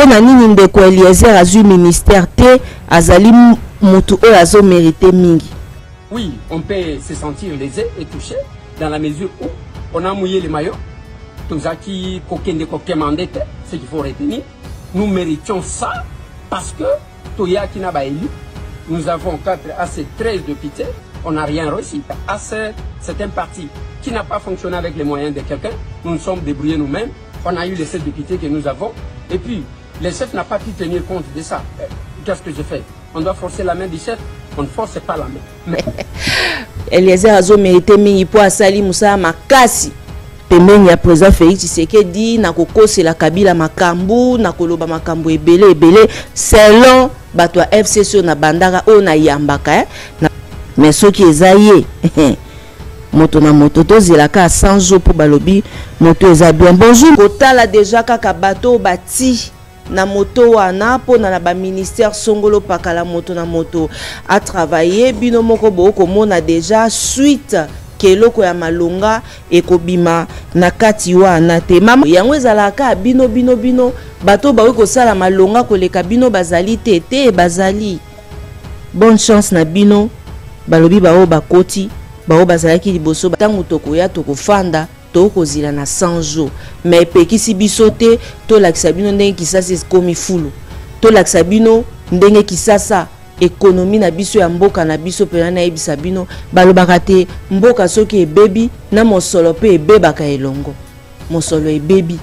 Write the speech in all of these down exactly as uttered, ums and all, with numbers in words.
pour nani ndeko Eliezer azu ministère te azali mutu o azo mérité mingi. Oui, on peut se sentir lésé et touché dans la mesure où on a mouillé les maillots. Tout ça qui kokende kokemande, ce qu'il faut retenir, nous méritions ça parce que Toya qui n'a pas élu, nous avons quatre à ces treize députés, on n'a rien reçu. À c'est un parti qui n'a pas fonctionné avec les moyens de quelqu'un, nous nous sommes débrouillés nous-mêmes, on a eu les sept députés que nous avons, et puis le chef n'a pas pu tenir compte de ça. Qu'est-ce que je fais? On doit forcer la main du chef, on ne force pas la main. Mais... Eliezer azo mérité mingi po asali Moussa makasi. Pembeni ya président Félix Tshisekedi na kokosi la Kabila makambu na koloba makambu ebele ebele selon bato ya F C C na bandaka o na yambaka eh? na mais soki ezaye moto na moto to zelaka cent jours pour balobi moto eza bien. Bonjour kotala déjà kaka bato bati na moto wana po na ba ministère songolo pakala moto na moto a travailler bino moko bo ko mona déjà suite keloko ya malonga ekobima na kati wana te mama yango ezalaka bino bino bino bato ba ko sala malonga koleka bino bazali te te bazali. Bonne chance na bino balobi bao bakoti bao bazalaki liboso tango tokoya tokofanda tokozila na cent jours mais pekisi biso te to lakisa bino ndenge kisasa komi fulu to lakisa bino ndenge kisasa économie na biso ya mboka na biso pena na ebisa bino balobaka te mboka soki ebebi na mosolo pe ebebaka elongo mosolo ebebi.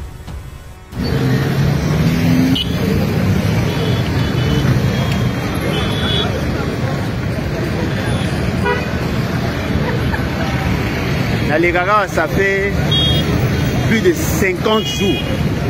Dans les Gaga, ça fait plus de cinquante jours.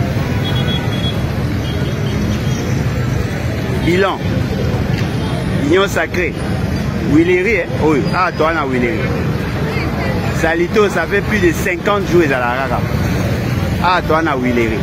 Bilan. Union sacrée. Willery, hein? Oui. Ah, toi, on a Willery. Salito, ça fait plus de cinquante jours à la Gaga. Ah, toi, on a Willery.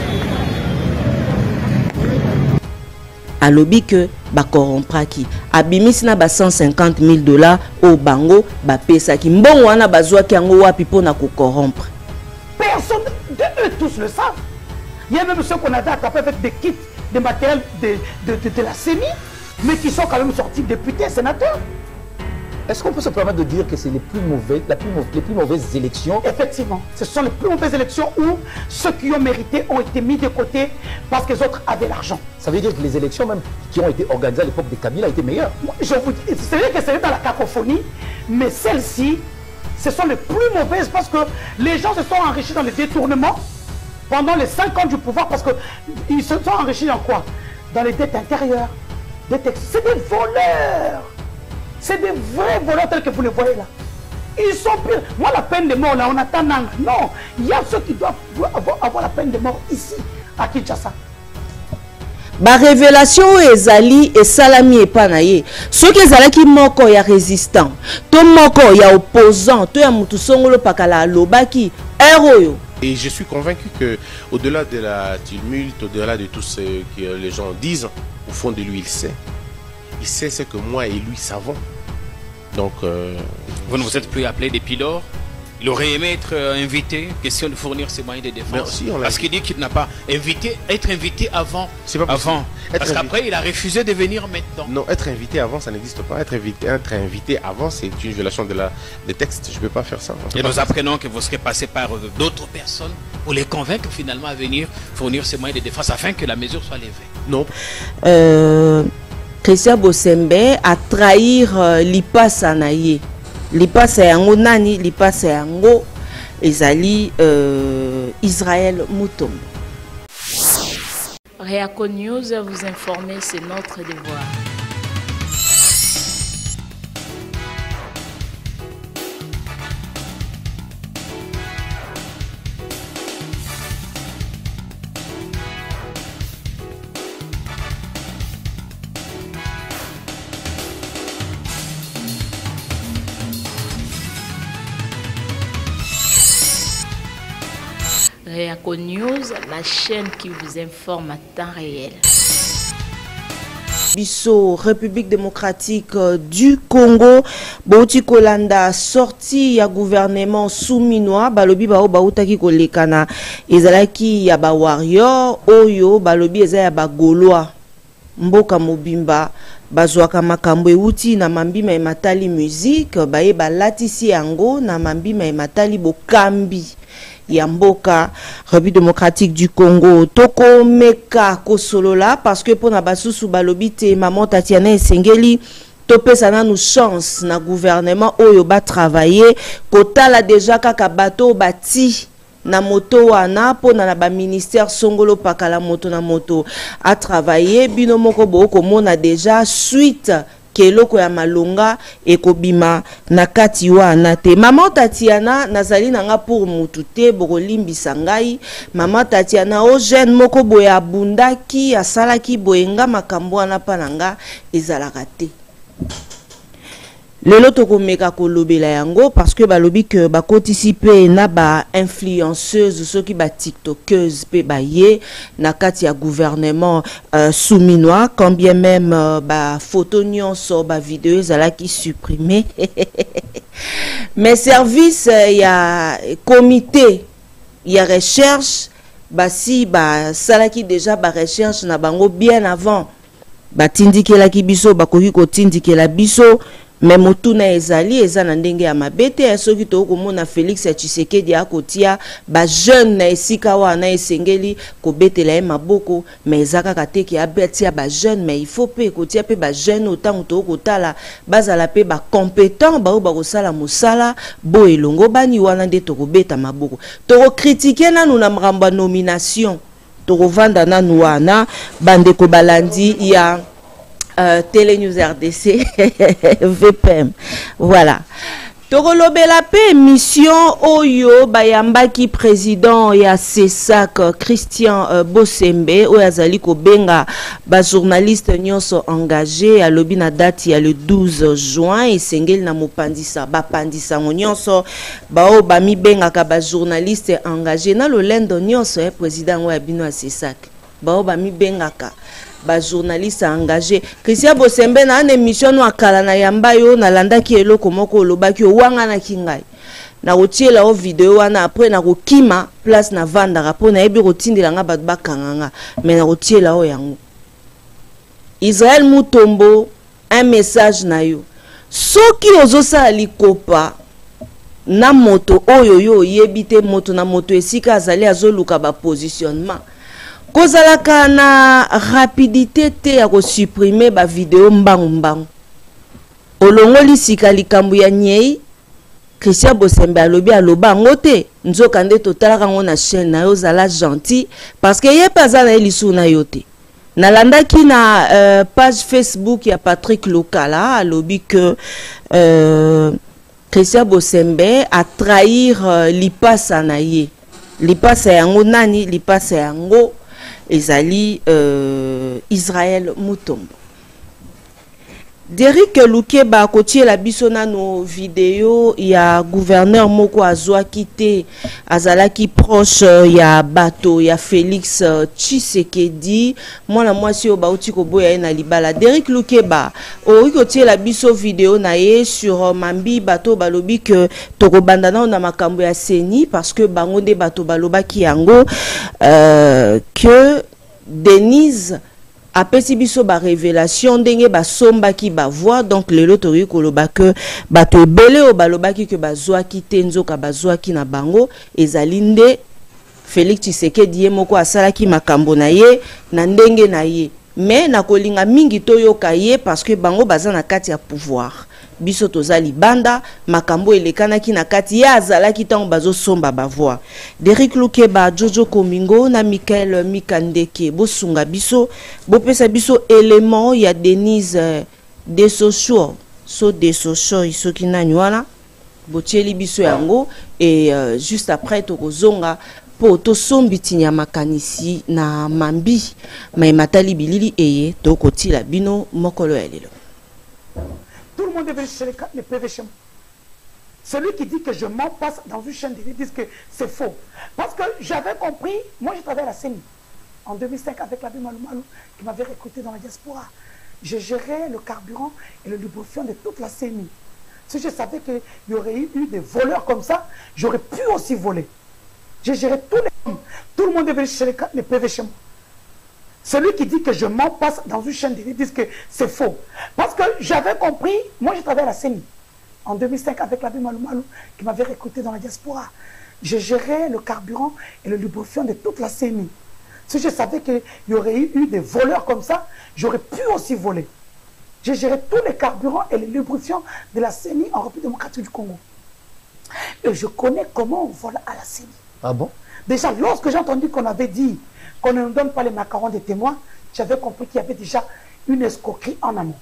Alobi que ba corrompraki abimis na ba cent cinquante mille dollars au bango ba pesa ki mbongo wana bazwa ki yango wapi pona ko corrompre. Personne de eux tous le savent. Il y a même ceux qu'on a attrapés avec des kits de matériel de, de, de, de la C E M I, mais qui sont quand même sortis députés, sénateurs. Est-ce qu'on peut se permettre de dire que c'est les plus mauvais, la plus mauvaise, les plus mauvaises élections? Effectivement, ce sont les plus mauvaises élections où ceux qui ont mérité ont été mis de côté parce que les autres avaient l'argent. Ça veut dire que les élections même qui ont été organisées à l'époque de Kabila étaient meilleures. Moi, je vous dis, c'est vrai que c'est dans la cacophonie, mais celles-ci, ce sont les plus mauvaises parce que les gens se sont enrichis dans le détournement pendant les cinq ans du pouvoir parce qu'ils se sont enrichis dans quoi? Dans les dettes intérieures. C'est des voleurs. C'est des vrais voleurs tels que vous les voyez là. Ils sont pires. Moi, la peine de mort, là, on attend. Non, il y a ceux qui doivent avoir, avoir la peine de mort ici, à Kinshasa. Ba révélation ezali et salami et panaye. Ceux qui ezalaki moko ya résistant, to moko ya opposant, to ya mutu songolo pakala lobaki héros. Et je suis convaincu que au-delà de la tumulte, au-delà de tout ce que les gens disent, au fond de lui, il sait. Il sait ce que moi et lui savons. Donc, euh, vous ne vous êtes plus appelé depuis lors. Il aurait aimé être invité, question de fournir ses moyens de défense. Si, parce qu'il dit qu'il n'a pas invité, être invité avant. C'est pas possible. Avant. Parce qu'après, il a refusé de venir maintenant. Non, être invité avant, ça n'existe pas. Être invité, être invité avant, c'est une violation de la, des textes. Je ne peux pas faire ça. Et nous apprenons que vous serez passé par d'autres personnes pour les convaincre finalement à venir fournir ses moyens de défense afin que la mesure soit levée. Non. Euh, Christian Bosembe a trahir euh, l'Ipasa naye. L'Ipasa yango nani, l'Ipasa yango ezali euh, Israël Moutombo. Réaco News, vous informer, c'est notre devoir. Réaco News, la chaîne qui vous informe à temps réel. Biso, République démocratique du Congo, Bauti Kolanda, sorti ya gouvernement souminois, balobi bao bautaki kolekana, ezalaki ya ba warrior, oyo balobi eza ya ba gaulois, mboka mobimba, bazwaka makambo euti na mambima ematali musique, baye balatisi yango na mambima ematali bokambi. Yamboka, République démocratique du Congo, Toko Meka Kosolola, parce que pour Nabasusu Balobite, Maman Tatiana Esengeli, Topé sana nous chance na gouvernement oyo ba travailler, kota la déjà kaka bateau bati na moto wana po na ba ministère Songolo Pakala moto na moto a travailler, bino moko boko mona déjà suite keloko ya malonga ekobima na kati wana te. Maman Tatiana nazali nanga pour mutu te bokolimbisa ngai. Maman Tatiana o jeune moko boye abundaki asalaki boyenga makambo wana pananga ezalaka te. Lelo tokomeka kolobela yango parce que balobi que ba participer na ba influenceuse soki ba tiktokeuse pe ba ye na kati ya gouvernement euh, souminois, quand bien même euh, ba photo nyonso ba vidéo ezalaki supprimé. Mais service il euh, y a comité il y a recherche basi ba salaki déjà ba recherche na bango bien avant ba tindikelaki biso bakoki ko tindikela biso. Mais motuna ezali eza na ndenge ya mabete soki to komona Félix Tshisekedi akotia ba jeune na esika wana esengeli ko betela e maboko mais ezaka kateki ya betia ba jeune mais il faut pe kotia pe ba jeune autant to kotala bazala pe ba compétent ba ba kosala musala bo elongo bani wana nde to kobeta maboko to critiquer nanu na mramba nomination to kovanda nanu wana bande ko balandi ya Euh, Télé News R D C V P M. Voilà. Tokolobela pe mission oyo bayambaki président ya C E S A C Christian euh, Bosembe oyo azali ko benga ba journaliste nyonso engagé à lobi na date ya le douze juin esengeli na mopandisa ba pandisa nyonso ba o ba mi benga ka ba journaliste engagé na lolendo nyonso eh, président wa bino ya C E S A C ba o ba mi benga ka ba journaliste engagé Christian Bosembe na une émission no akala na yamba yo na landaki eloko moko lobaki wanga na kingai na otiela o vidéo wana après na kokima place na vanda rapport na ebi rotindela nga bat bakanganga mais na otiela o yango Israël Mutombo un message na yo soki ozosala likopa na moto oyo yo yebite moto na moto esika azali azoluka ba positionnement kozalaka na rapidité te ya ko supprimer ba vidéo mbangu mbangu olongoli sika likambu ya nyei Christian Bosembe alobi aloba ngote nzoka nde totalaka ngo na chaîne na yo zala gentil parce que ye paza na elisu na yote nalandaki na euh, page Facebook ya Patrick Lokala alobi que euh, Christian Bosembe a trahir euh, lipasa na ye lipasa yango nani lipasa yango ezali euh, Israël Mutombo. Derrick Lukeba kotie la biso na no vidéo ya gouverneur moko azwa kité azalaki proche ya bato ya Félix Tshisekedi mwana mwasi o bauti ko boya na libala. Derrick Lukeba o kotie la biso vidéo na ye sur mambi bato balobi que toko bandana na makambo ya seni parce que bango de bato balobaki yango euh, que Denise apesi biso ba révélation ndenge ba sombaki ba voix donc lelo tori koloba que bato ebele o balobaki que bazwaki te nzoka bazwaki na bango ezali nde Félix Tshisekedi ye moko asalaki makambo na ye na ndenge na ye mais na kolinga mingi toyoka ye parce que bango baza na kati ya pouvoir biso tozali banda makambo elekanaki na kati ya azalaki tango bazo somba ba voix. Derrick Lukeba, Jojo Komingo na Michael Mikandeke bosunga biso bopesa biso élément ya Denise euh, Desocho so Desocho isoki nani wana botieli biso yango et euh, juste après tokozonga po to sombiti ya makanisi na mambi mai matali bilili eye to kotila bino mokolo ya lelo. Tout le monde est venu chez les, les P V chez moi. Celui qui dit que je mens passe dans une chaîne de vie, disent que c'est faux. Parce que j'avais compris, moi je travaillais à la C E N I en deux mille cinq avec l'abbé Malou Malou qui m'avait recruté dans la diaspora. je gérais le carburant et le lubrifiant de toute la C N I. Si je savais qu'il y aurait eu des voleurs comme ça, j'aurais pu aussi voler. J'ai géré tous les... Tout le monde est venu chercher les P V chez moi. Celui qui dit que je mens passe dans une chaîne, ils disent que c'est faux. Parce que j'avais compris, moi j'ai travaillé à la C N I en deux mille cinq avec l'abbé Malou Malou qui m'avait recruté dans la diaspora. Je gérais le carburant et le lubrifiant de toute la C N I. Si je savais qu'il y aurait eu des voleurs comme ça, j'aurais pu aussi voler. J'ai géré tous les carburants et les lubrifiants de la C N I en République démocratique du Congo. Et je connais comment on vole à la C N I. Ah bon? Déjà, lorsque j'ai entendu qu'on avait dit qu'on ne nous donne pas les macarons des témoins, j'avais compris qu'il y avait déjà une escroquerie en amont.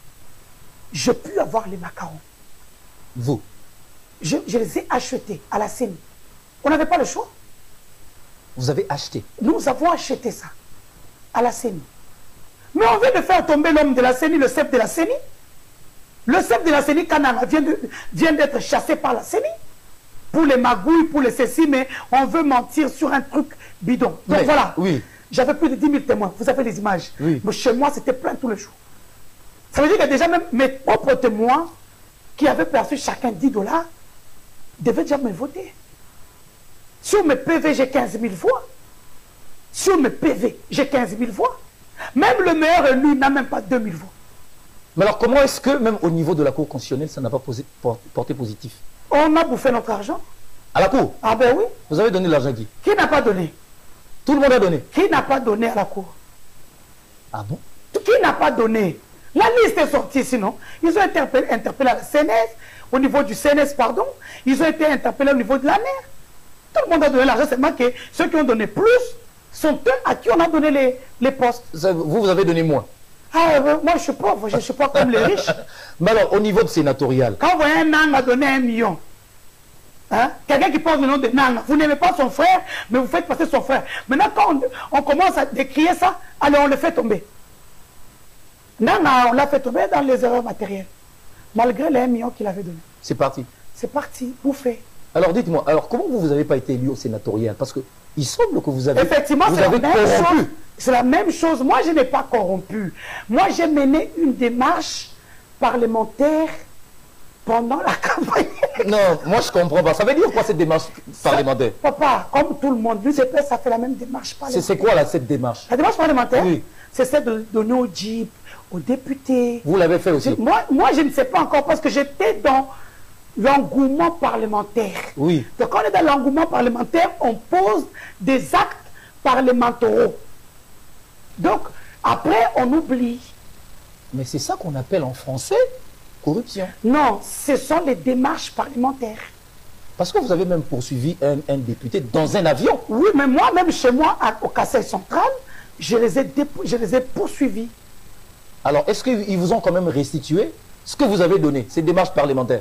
Je puis avoir les macarons. Vous? Je, je les ai achetés à la C N I. On n'avait pas le choix. Vous avez acheté? Nous avons acheté ça à la C N I. Mais on vient de faire tomber l'homme de la C N I, le chef de la C N I. Le chef de la C N I, Kanama, vient d'être vient chassé par la C N I. Pour les magouilles, pour les ceci, mais on veut mentir sur un truc bidon. Donc mais, voilà, oui. J'avais plus de dix mille témoins, vous avez les images. Oui. Mais chez moi, c'était plein tous les jours. Ça veut dire que déjà même mes propres témoins, qui avaient perçu chacun dix dollars, devaient déjà me voter. Sur mes P V, j'ai quinze mille voix. Sur mes P V, j'ai quinze mille voix. Même le meilleur élu n'a même pas deux mille voix. Mais alors comment est-ce que, même au niveau de la Cour constitutionnelle, ça n'a pas posé, porté positif? On a bouffé notre argent. À la Cour? Ah ben oui. Vous avez donné l'argent à qui? Qui n'a pas donné? Tout le monde a donné. Qui n'a pas donné à la Cour? Ah bon? Qui n'a pas donné? La liste est sortie sinon. Ils ont été interpellés, interpellés à la C N S, au niveau du C N S, pardon. Ils ont été interpellés au niveau de la N E R. Tout le monde a donné l'argent, seulement que ceux qui ont donné plus sont eux à qui on a donné les, les postes. Ça, vous, vous avez donné moins? Ah, euh, moi je suis pauvre, je ne suis pas comme les riches. Mais alors, au niveau de sénatorial? Quand vous voyez un Nang a donné un million, hein, quelqu'un qui porte le nom de Nang, vous n'aimez pas son frère, mais vous faites passer son frère. Maintenant, quand on, on commence à décrier ça, alors on le fait tomber. Nang, on l'a fait tomber dans les erreurs matérielles, malgré les un million qu'il avait donné. C'est parti? C'est parti, bouffé. Alors dites-moi, alors comment vous n'avez pas été élu au sénatorial? Parce que il semble que vous avez, effectivement, vous avez corrompu. C'est la même chose. Moi, je n'ai pas corrompu. Moi, j'ai mené une démarche parlementaire pendant la campagne. Non, moi, je ne comprends pas. Ça veut dire quoi, cette démarche parlementaire? Ça, papa, comme tout le monde, l'U D P, ça fait la même démarche parlementaire. C'est quoi, là, cette démarche? La démarche parlementaire, oui. C'est celle de donner aux J I P, aux députés. Vous l'avez fait aussi? Moi, moi, je ne sais pas encore parce que j'étais dans l'engouement parlementaire. Oui. Donc, quand on est dans l'engouement parlementaire, on pose des actes parlementaires. Donc, après, on oublie. Mais c'est ça qu'on appelle en français corruption. Non, ce sont les démarches parlementaires. Parce que vous avez même poursuivi un, un député dans un avion. Oui, mais moi, même chez moi, à, au Kassai central, je les, ai je les ai poursuivis. Alors, est-ce qu'ils vous ont quand même restitué ce que vous avez donné, ces démarches parlementaires?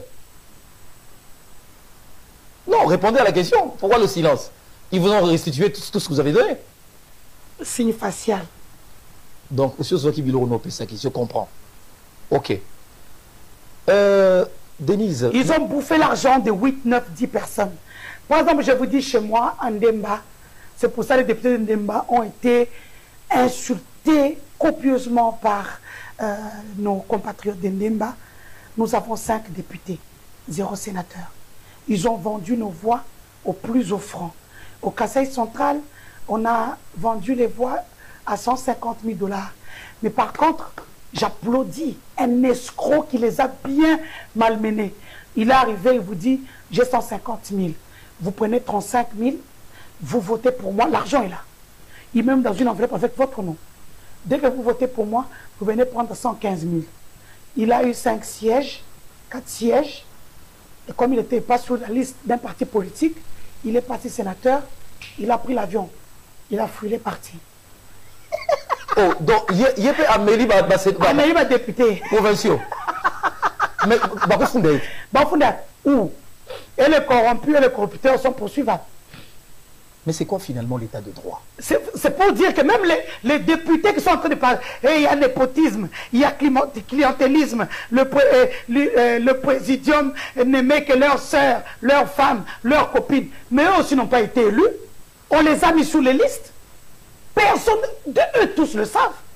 Non, répondez à la question. Pourquoi le silence? Ils vous ont restitué tout, tout ce que vous avez donné? Signe facial. Donc, monsieur Zoki Biloro, ça qui je comprends. Ok. Euh, Denise. Ils ont bouffé l'argent de huit, neuf, dix personnes. Par exemple, je vous dis chez moi, en Ndemba, c'est pour ça que les députés de Ndemba ont été insultés copieusement par euh, nos compatriotes de Ndemba. Nous avons cinq députés, zéro sénateur. Ils ont vendu nos voix au plus offrant. Au Kassai central, on a vendu les voix à cent cinquante mille dollars. Mais par contre, j'applaudis un escroc qui les a bien malmenés. Il est arrivé, il vous dit, j'ai cent cinquante mille. Vous prenez trente-cinq mille, vous votez pour moi, l'argent est là. Il met même dans une enveloppe avec votre nom. Dès que vous votez pour moi, vous venez prendre cent quinze mille. Il a eu cinq sièges, quatre sièges. Et comme il n'était pas sur la liste d'un parti politique, il est parti sénateur, il a pris l'avion. Il a fui, il est parti. Oh, donc, il y a un Amélie Amélie député. Provinciaux. Mais, Bakoufundé. Bakoufundé, où? Et les corrompus et les corrupteurs sont poursuivables. Mais c'est quoi finalement l'état de droit? C'est pour dire que même les, les députés qui sont en train de parler, il y a népotisme, il y a clientélisme, le, le, le présidium n'aimait que leurs sœurs, leurs femmes, leurs copines, mais eux aussi n'ont pas été élus. On les a mis sous les listes. Personne de eux tous le savent.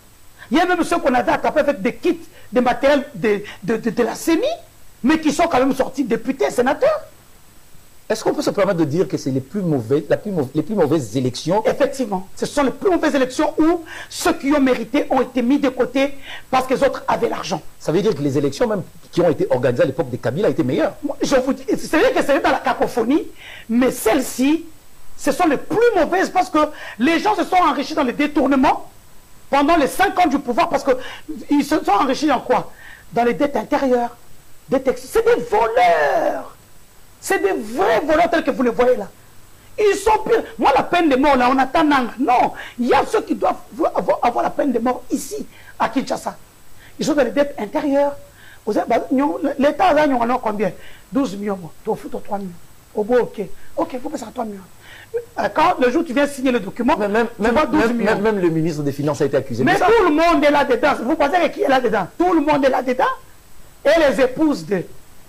Il y a même ceux qu'on avait attrapés avec des kits, des matériels de, de, de, de la C E N I, mais qui sont quand même sortis députés, sénateurs. Est-ce qu'on peut se permettre de dire que c'est les plus mauvais, la plus mauvaise, les plus mauvaises élections? Effectivement, ce sont les plus mauvaises élections où ceux qui ont mérité ont été mis de côté parce que les autres avaient l'argent. Ça veut dire que les élections même qui ont été organisées à l'époque de Kabila étaient meilleures. Je vous dis, c'est vrai que c'est dans la cacophonie, mais celles-ci, ce sont les plus mauvaises parce que les gens se sont enrichis dans les détournements pendant les cinq ans du pouvoir parce qu'ils se sont enrichis dans quoi? Dans les dettes intérieures, des textes. C'est des voleurs. C'est des vrais voleurs tels que vous les voyez là. Ils sont pires. Moi, la peine de mort, là, on attend Nanga. Non, il y a ceux qui doivent avoir, avoir la peine de mort ici, à Kinshasa. Ils sont dans les dettes intérieures. L'État a gagné combien? douze millions. Tu fous trois millions. Au bout, ok. Ok, il faut passer à trois millions. Quand le jour où tu viens signer le document, même, même, tu vas douze millions. Même, même le ministre des Finances a été accusé. Mais tout le monde est là-dedans. Vous pensez que qui est là-dedans? Tout le monde est là-dedans. Et les épouses de...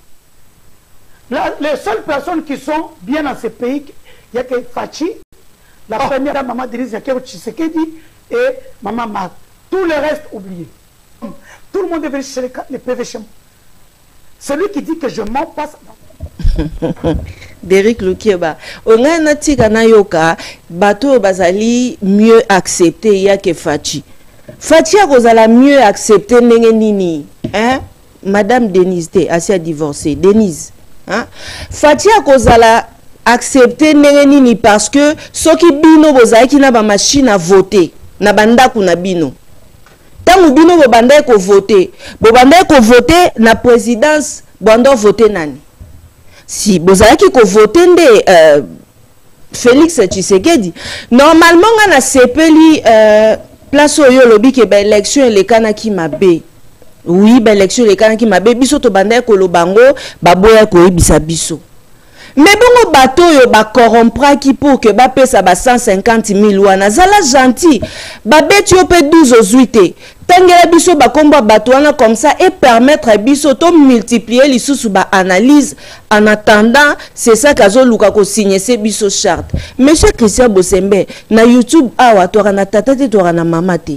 La, les seules personnes qui sont bien dans ce pays, il n'y a que Fachi, la oh. première dame, Maman Denise Yakeru Tshisekedi et Maman Mar. Tout le reste oublié. Tout le monde est venu chercher les P V chez moi. Celui qui dit que je mens passe. Derrick Lukieba. On a un tika na yoka, bateau bazali mieux accepté il y a que Fachi. Fachi a kozala mieux accepté nenge nini, hein? Madame Denise T, assez divorcée. Denise. Hein? Fatia kozala accepter nini parce que ceux qui bino bozaki na ba machine à voter na banda kuna bino tangu bino bo banda ko voter bo banda ko voter na présidence bando voter nani si bozaki ko voter nde euh, Félix Tshisekedi normalement nga na sepeli euh, place oyo lobi ke ba élection le kana ki mabe. Oui, ben l'élection les gens qui m'a bé biso to bandé ko lobango baboya ko ibisa biso. Mais bon bateau yo ba corrompra qui pour que ba pesa ba cent cinquante mille wana zala gentil. Ba beti yo pe douze aux huit. Tangela biso ba komba bateau wana comme ça et permettre à biso to multiplier les sous ba analyse en attendant c'est ça kazo luka ko signer ces biso charte. Monsieur Christian Bosembe na YouTube awa to na tata te to na mama te.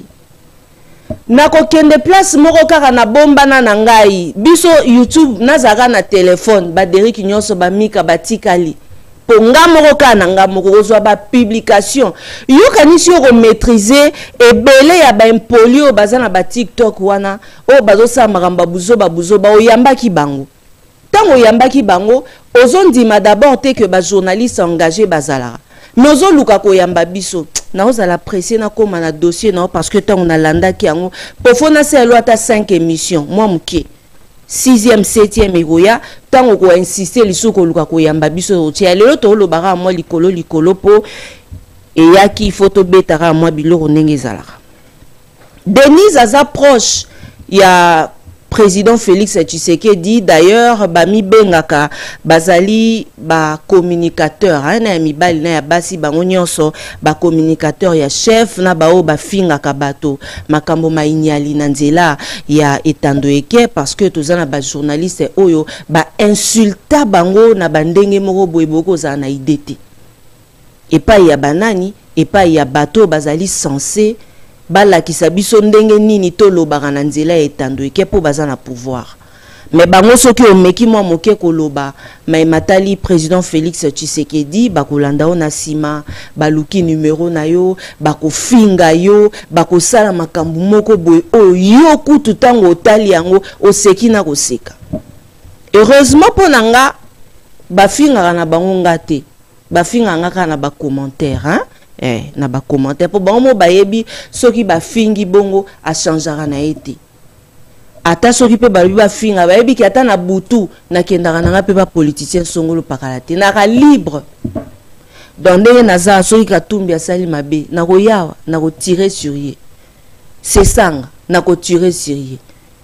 Nako kende place moko kaka na bomba na ngai biso YouTube nazaka na téléphone ba Derrick nyonso ba mika batikali ponga moko ka na nga moko kozwa ba publication yo kanisi yo maîtriser ebele ya ba impolio bazana ba TikTok wana o bazo sa maramba buzo ba buzo ba oyamba ki bango tango oyamba ki bango ozondima d'abord te que ba journaliste engagé bazala mais ozoluka ko yamba biso na ozala pressé na koma na dossier non parce que tant on a landa ki yango pofona se loi ta cinq émissions moi muke sixième septième egoya tant on ko insister lisuko luka ko yamba biso tia lelo to lo bara moi likolo likolo po et yaki photo betara moi biloko ndenge zalaka Denise aza proche ya président Félix Tshisekedi d'ailleurs bami bengaka bazali ba communicateur hein na mibali na ya basi bango nyonso ba communicateur ya chef na bao ba finga kabato makambo mainyali na nzela ya etando eke parce que tozana ba journaliste oyo ba insulta bango na bandenge moko boyeboko za na idete et pas ya banani et pas ya bato bazali censé bala kisabiso ndenge nini to lobaka na nzela etando eke po baza na pouvoir mais bango soki omeki mwa moke koloba mai matali président Félix Tshisekedi bakolanda ona sima baluki numéro na yo bakofinga yo bakosala makambu moko boye oyo yo kutu tango otali yango oseki na koseka heureusement po nanga bafinga na bango ngate bafinga ngaka na ba commentaire hein eh na ba commentaire pour bon mo bayebi soki ba fingi bongo a changera na été ata soki pe ba ba finga bayebi ki ata na butu na kendaka na pe ba politicien songolo pakalate na ka libre donc ndenge naza soki katumbi asali mabe na ko yawa na ko tirer sur ye c'est sanga na ko tirer sur ye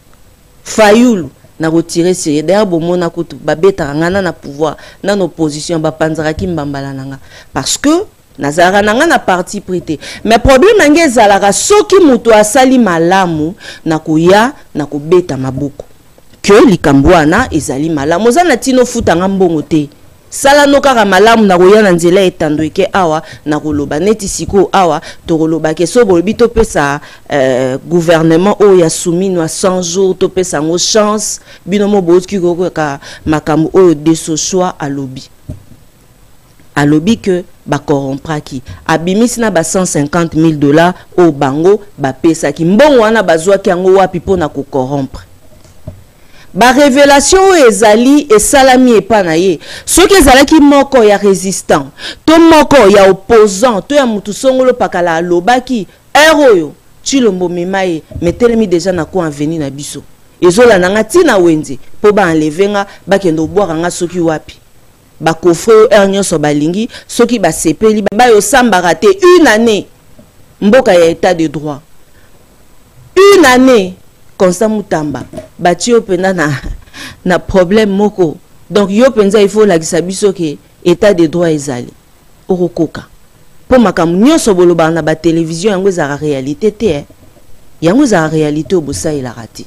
Fayulu na ko tirer sur ye d'ailleurs bomona kutu ba beta ngana na pouvoir na opposition ba panzara ki mbambala nanga parce que nazara nanga na parti prité mais problème nanga ezalaka soki mutu asali malamu na koya na kobeta mabuku que likambo wana ezali malamu oza na tino futanga mbongo te sala no kaka malamu na koya na nzela etando eke awa na koloba neti siko awa to koloba ke so bolobi to pesa euh, gouvernement o ya soumis à cent jours to pesa ngo chance bino mo botki ko ka makamu o de so choix à lobby à lobby que ba corrompra ki abimisi na ba cent cinquante mille dollars au bango ba pesa ki mbongo wana bazwa ki yango wapi pona ko corrompre. Ba révélation ezali et salami et panaye ce que ezalaki moko ya résistant to moko ya opposant to ya mutu songolo pakala alobaki eroyo chilombo memaye metelemi déjà na ko enveni na biso ezola nanga tina wenze po ba enlevenga ba kendo boire nga soki wapi ba kofre ernyo so balingi soki ba sepeli ba yo samba raté une année mboka ya état de droit une année Constant Mutamba bati yo penda na na problème moko donc yo penza il faut la gisabiso ke état de droit ezali orokoka po makamu nyonso boloba na ba télévision yango za réalité te eh. yango za réalité obosa ila rati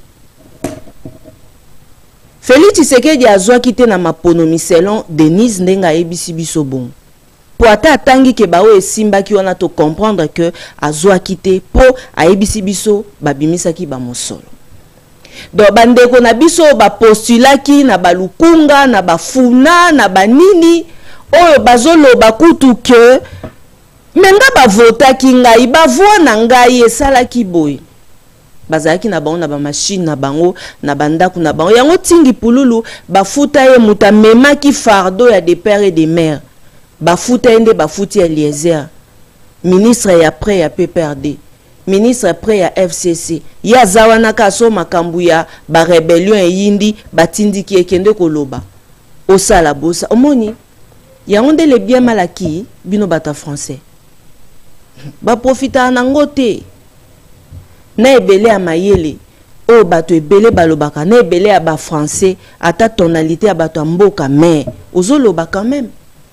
Félix Tshisekedi azwa kite na maponomi selon Denise Ndenga ebisi biso bon po ata atangi ke bao esimba ki wana to comprendre que azwa kite po aebisi biso babimisaki ba mosolo. Donc bandeko na biso ba postulaki na balukunga na bafuna na banini oyo bazolo bakutu ke menga bavotaki ngai bavwa na ngai esalaki boy bazalaki na bango na ba machine na bango na bandaku na bango yango tingi pululu bafuta ye muta memaki fardeau ya des pères et des mères bafuta ende bafuti Eliezer ministre ya près ya P P R D ministre près ya F C C ya zawana kaso makambu ya ba rebellion yindi batindiki ekende koloba osala bosa omoni yango nde le bien malaki bino bata français ba profita na ngote na ebele ya mayele o bato ebele balobaka na ebele ya ba français ata tonalité ya bato mboka mais ozoloba quand même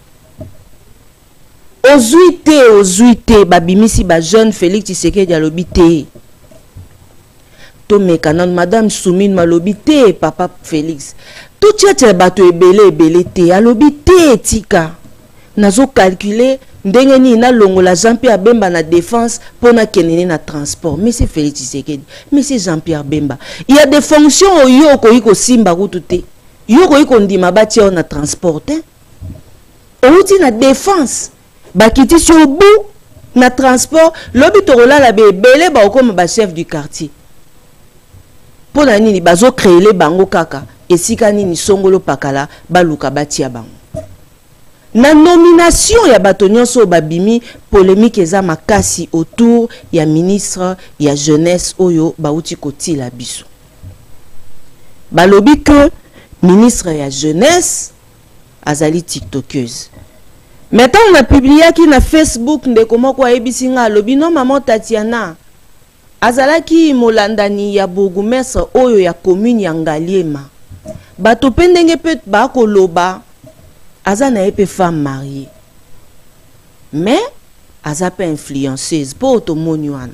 ozuite ozuite babimisi ba jeune Félix Tshisekedi alobi te to mekanon madame Soumine malobi te papa Félix tout tchatcha bato ebele ebele te alobi te tika nazo calculer ndenge ni na longola Jean-Pierre Bemba na défense pour na kenene na transport monsieur Félix Tshisekedi monsieur Jean-Pierre Bemba il y a des fonctions yo ko iko simba kutute yo ko iko ndima batia na transport hein outi na défense bakiti sur bout na transport lobi torola la bebele ba comme ba chef du quartier pour na nini bazo créer les bango kaka esika nini songolo pakala baluka batia bango na nomination ya bato nyonso babimi polémique eza makasi autour ya ministre ya jeunesse oyo bauti kotila biso balobi que ministre ya jeunesse azali tiktokeuse. Maintenant on a publié qui na Facebook ndeko moko ayebisi nga alobi non maman Tatiana azalaki molandani ya bourgmestre oyo ya commune ya Ngaliema bato pendenge pe ba koloba azana epe femme mariée mais azape influenceuse po otomoni wana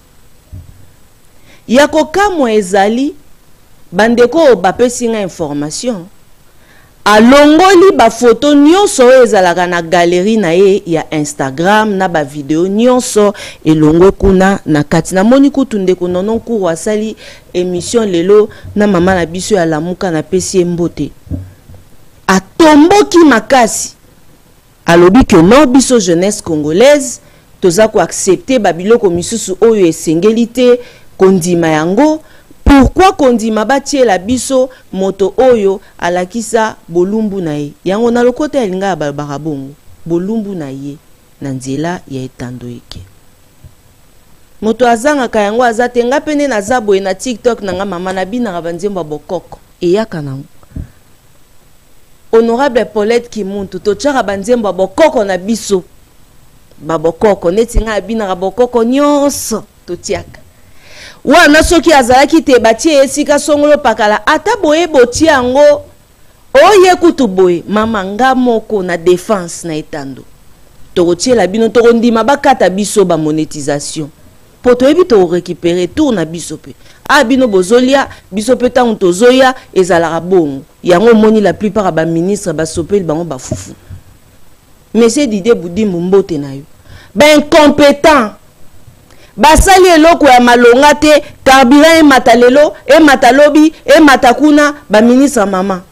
ya kokamwa ezali bandeko bapesi nga information alongoli ba photo nyonso ezalaka na galerie na ye ya Instagram na ba video nyonso elongo kuna na kati na moni kutu ndeko nono kuru asali émission lelo na mama na biso ya lamuka na pesi mbote atomboki makasi alobi que non biso jeunesse congolaise toza ko accepter babiloko misusu oyo esengeli te kondima yango. Pourquoi kondima batie la biso moto oyo alakisa bolumbu na ye yango na lokota elinga balbara bongo bolumbu na ye na nzela ya etando eke moto azanga ka yango azate nga pene na zabo na TikTok na nga mama na bina nga banzemba bokoko eyaka nango honorable Paulette Kimuntu to tshaka banzemba bokoko na biso babokoko neti nga bina nga bokoko nyonso to tiaka wana soki azalaki te batie esika songolo pakala ata boye boti yango oye kutu boye mama nga moko na défense na etando tokotiela bino tokondima bakata biso ba monétisation po toyebi to récupérer tour na biso pe a bino bozolia biso pe tango tozoya ezalaka bongo yango moni la plupart ba ministre ba sopeli bango ba fufu monsieur Didier Boudimbu mbote na yo ba incompétent basali eloko ya malonga te carburant e matalelo e matalobi e matakuna ba ministre mama.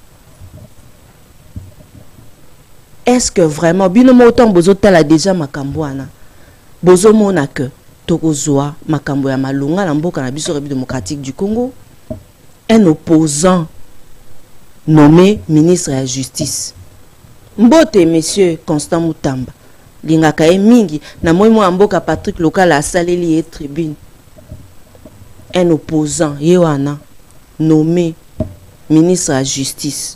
Est-ce que vraiment bino moto bozo tala déjà makambo wana bozo mona que tokozwa makambo ya malonga na mboka na biso République démocratique du Congo un opposant nommé ministre de la justice mbote monsieur Constant Mutamba lingaka e mingi na moi mo mboka Patrick Local a saleli et tribune un opposant yewana nommé ministre de la justice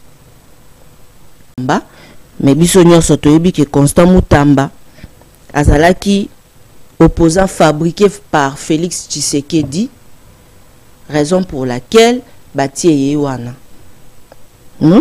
mba mais biso nyonso toyebi que Constant Mutamba azalaki opposant fabriqué par Félix Tshisekedi, raison pour laquelle Batie Yewana. Hmm?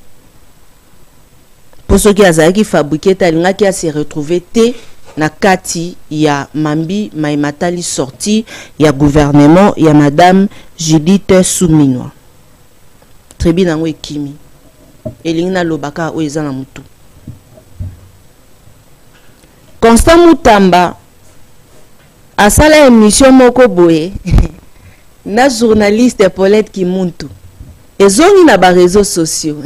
Pour ceux qui ont fabriqué, Talinga qui a se retrouvé té na kati ya Mambi Maimatali sorti ya gouvernement ya madame Judith Suminwa. Trebi nango ekimi. Elingna lobaka o ezana mutu. Constant Mutamba asala émission moko boye na journaliste Paulette Kimuntu ezongi na ba réseaux sociaux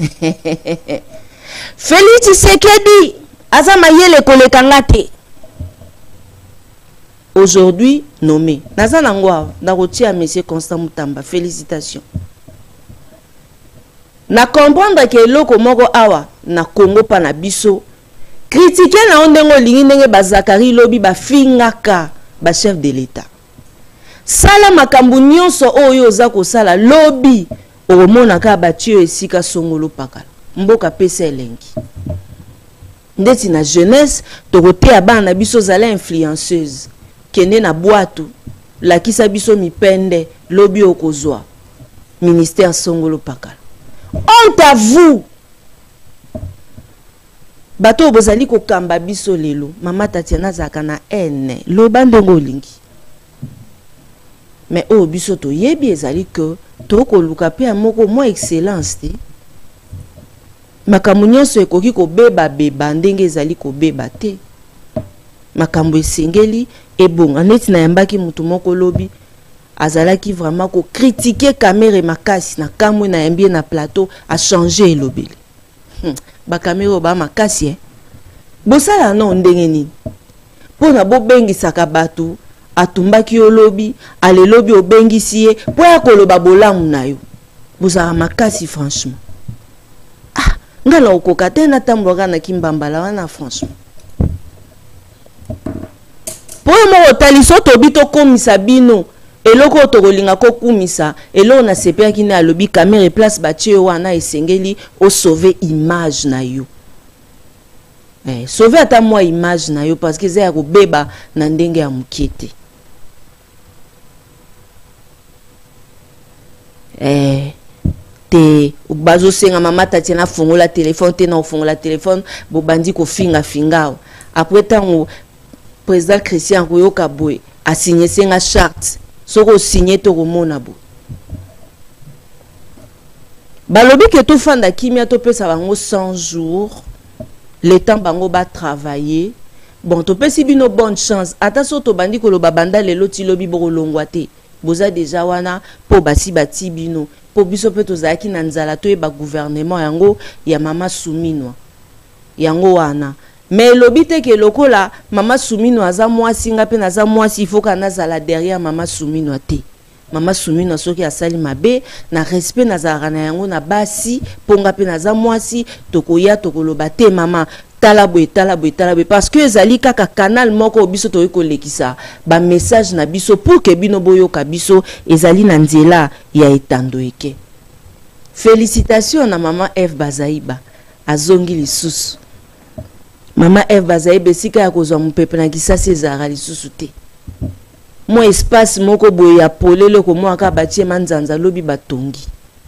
Félix Tshisekedi aza mayele kolekanga te aujourd'hui nommé naza nangwa na rotia monsieur Constant Mutamba félicitations na comprendre que loko moko awa na Congo pa na biso critiquer na ondengo lingi ndenge ba Zakari lobi ba fingaka ba chef de l'État. Sala makambu nyonso oyo oza kosala lobby omona ka batio esika songolo pakala. Mboka pesa elengi. Ndeti na jeunesse tokotea bana biso zala influenceuse. Kende na boatu lakisa biso mipende lobby okozwa. Ministère songolo pakala. Honte à vous. Bato bozali ko kamba biso lelo mama Tatiana zaka na ene lo bandongo lingi mais o biso to yebi ezali que to ko luka pe moko mo excellence te makambo nyonso ekoki ko beba beba ndenge ezali ko beba te makambo esengeli ebonga neti na yambaki mutu moko lobi azalaki vraiment ko critiquer caméra makasi na kamwe na yambie na plateau a changer elobeli. Hmm. Ba caméra ba makasi eh bosala non ndenge nini pona bo bengisaka batu atumbaki olobi ale lobi obengisi ye po ya koloba bolamu na yo bosala makasi franchement ah ngala okoka te na tamboka na kimbambala wana franchement po mo taliso to bito komisa bino eloko tokolinga ko kumisa elo na sepia kine alobi caméra place batie wana esengeli o sauver image na yo eh sauver ata moi image na yo parce que za ya ko beba na ndenge ya mukete eh te bazo senga mama Tatiana fongola téléphone te na fongola téléphone bo bandi ko finga fingao après tango président Christian Koyoka boy a signé senga charte soko signé to komona bo balobi ke to fanda kimia to pesa bango cent jours le temps bango ba travailler bon to pesi bino bonne chance ata so to bandi ko lo babanda lelo ti lobi boko longwa te boza déjà wana po basi bati bino po biso pe to zaki na nzala to e ba gouvernement yango ya mama Suminwa yango wana mais lobite ke lokola mama Suminwa aza mwasi nga pe naza mwasi il faut kana zala derrière mama Suminwa te mama Suminwa soki asali mabe na respect nazara na yango na basi ponga pe naza mwasi tokoya tokoloba te mama talabwe talabwe talabwe parce que ezali kaka canal moko biso to ekolekisa ba message na biso pour que bino boyoka biso ezali na nzela ya etando eke. Félicitations na mama Eve Bazaiba azongi lisusu. Mama Eve Bazaiba sika ya kozwa mupepe na kisasi ezara lisusu te. Mo espace moko boye ya polele ko mo aka batie manzanza lobi batongi.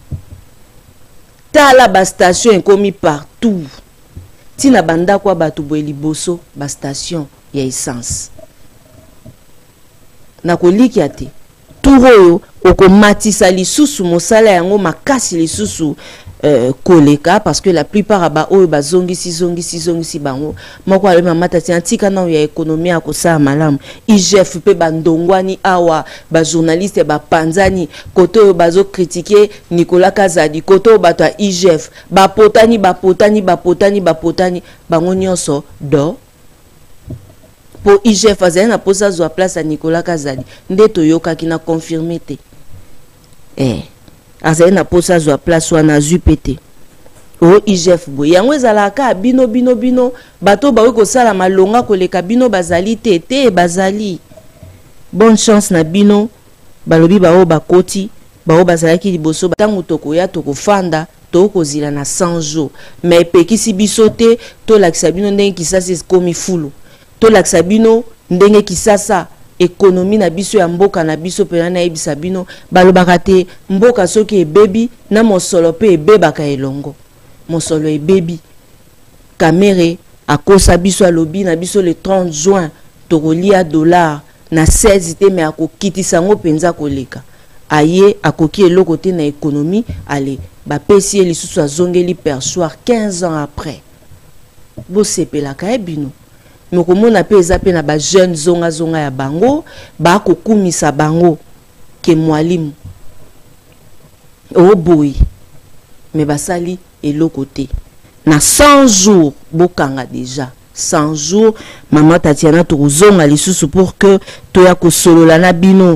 Tala ba station ekomi partout. Tina banda kwa batu boye liboso ba station ya essence. na kolikia te tour oyo okomatisa lisusu mosala yango makasi lisusu euh, koleka parce que la plupart aba oyo bazongisi zongisi zongisi bango moko ale mamata tia tika na ya ekonomia akosala malamu I G F pe bandongwani awa ba journaliste ba panzani koto oyo bazo critiquer Nicolas Kazadi koto bato I G F ba potani ba potani ba potani ba potani bango nyonso do pour I G F azali na posa zwa place à Nicolas Kazadi nde toyoka ki na confirmer te eh azali na posa zwa place wana zupete o I G F bo yango ezalaka bino bino bino bato bawe ko sala malonga koleka bino bazali te te bazali bonne chance na bino balobi bawo bakoti bawo bazalaki liboso tangu tokoya tokofanda tokozila na cent jours mais pekisi biso te to lakisa bino ndenge kisasi komi fulu to lakisa bino ndenge kisasa économie na biso ya mboka na biso pena na ebisa bino balobaka te mboka soki ebebi na mosolo pe ebebaka elongo mosolo ebebi kamere akosa biso alobi na biso le trente juin tokolia dollar na seize te me akokitisa ngo penza koleka aye akoki eloko te na économie ale bapesi ye lisusu azongeli perchoir quinze ans après bosepelaka ebino mokomona pe eza pe na ba jeune zonga zonga ya bango ba kokumisa bango ke mwalimu o boy me basali eloko te na cent jours bokanga déjà cent jours maman Tatiana tozonga lisusu pour que toya kosolola na bino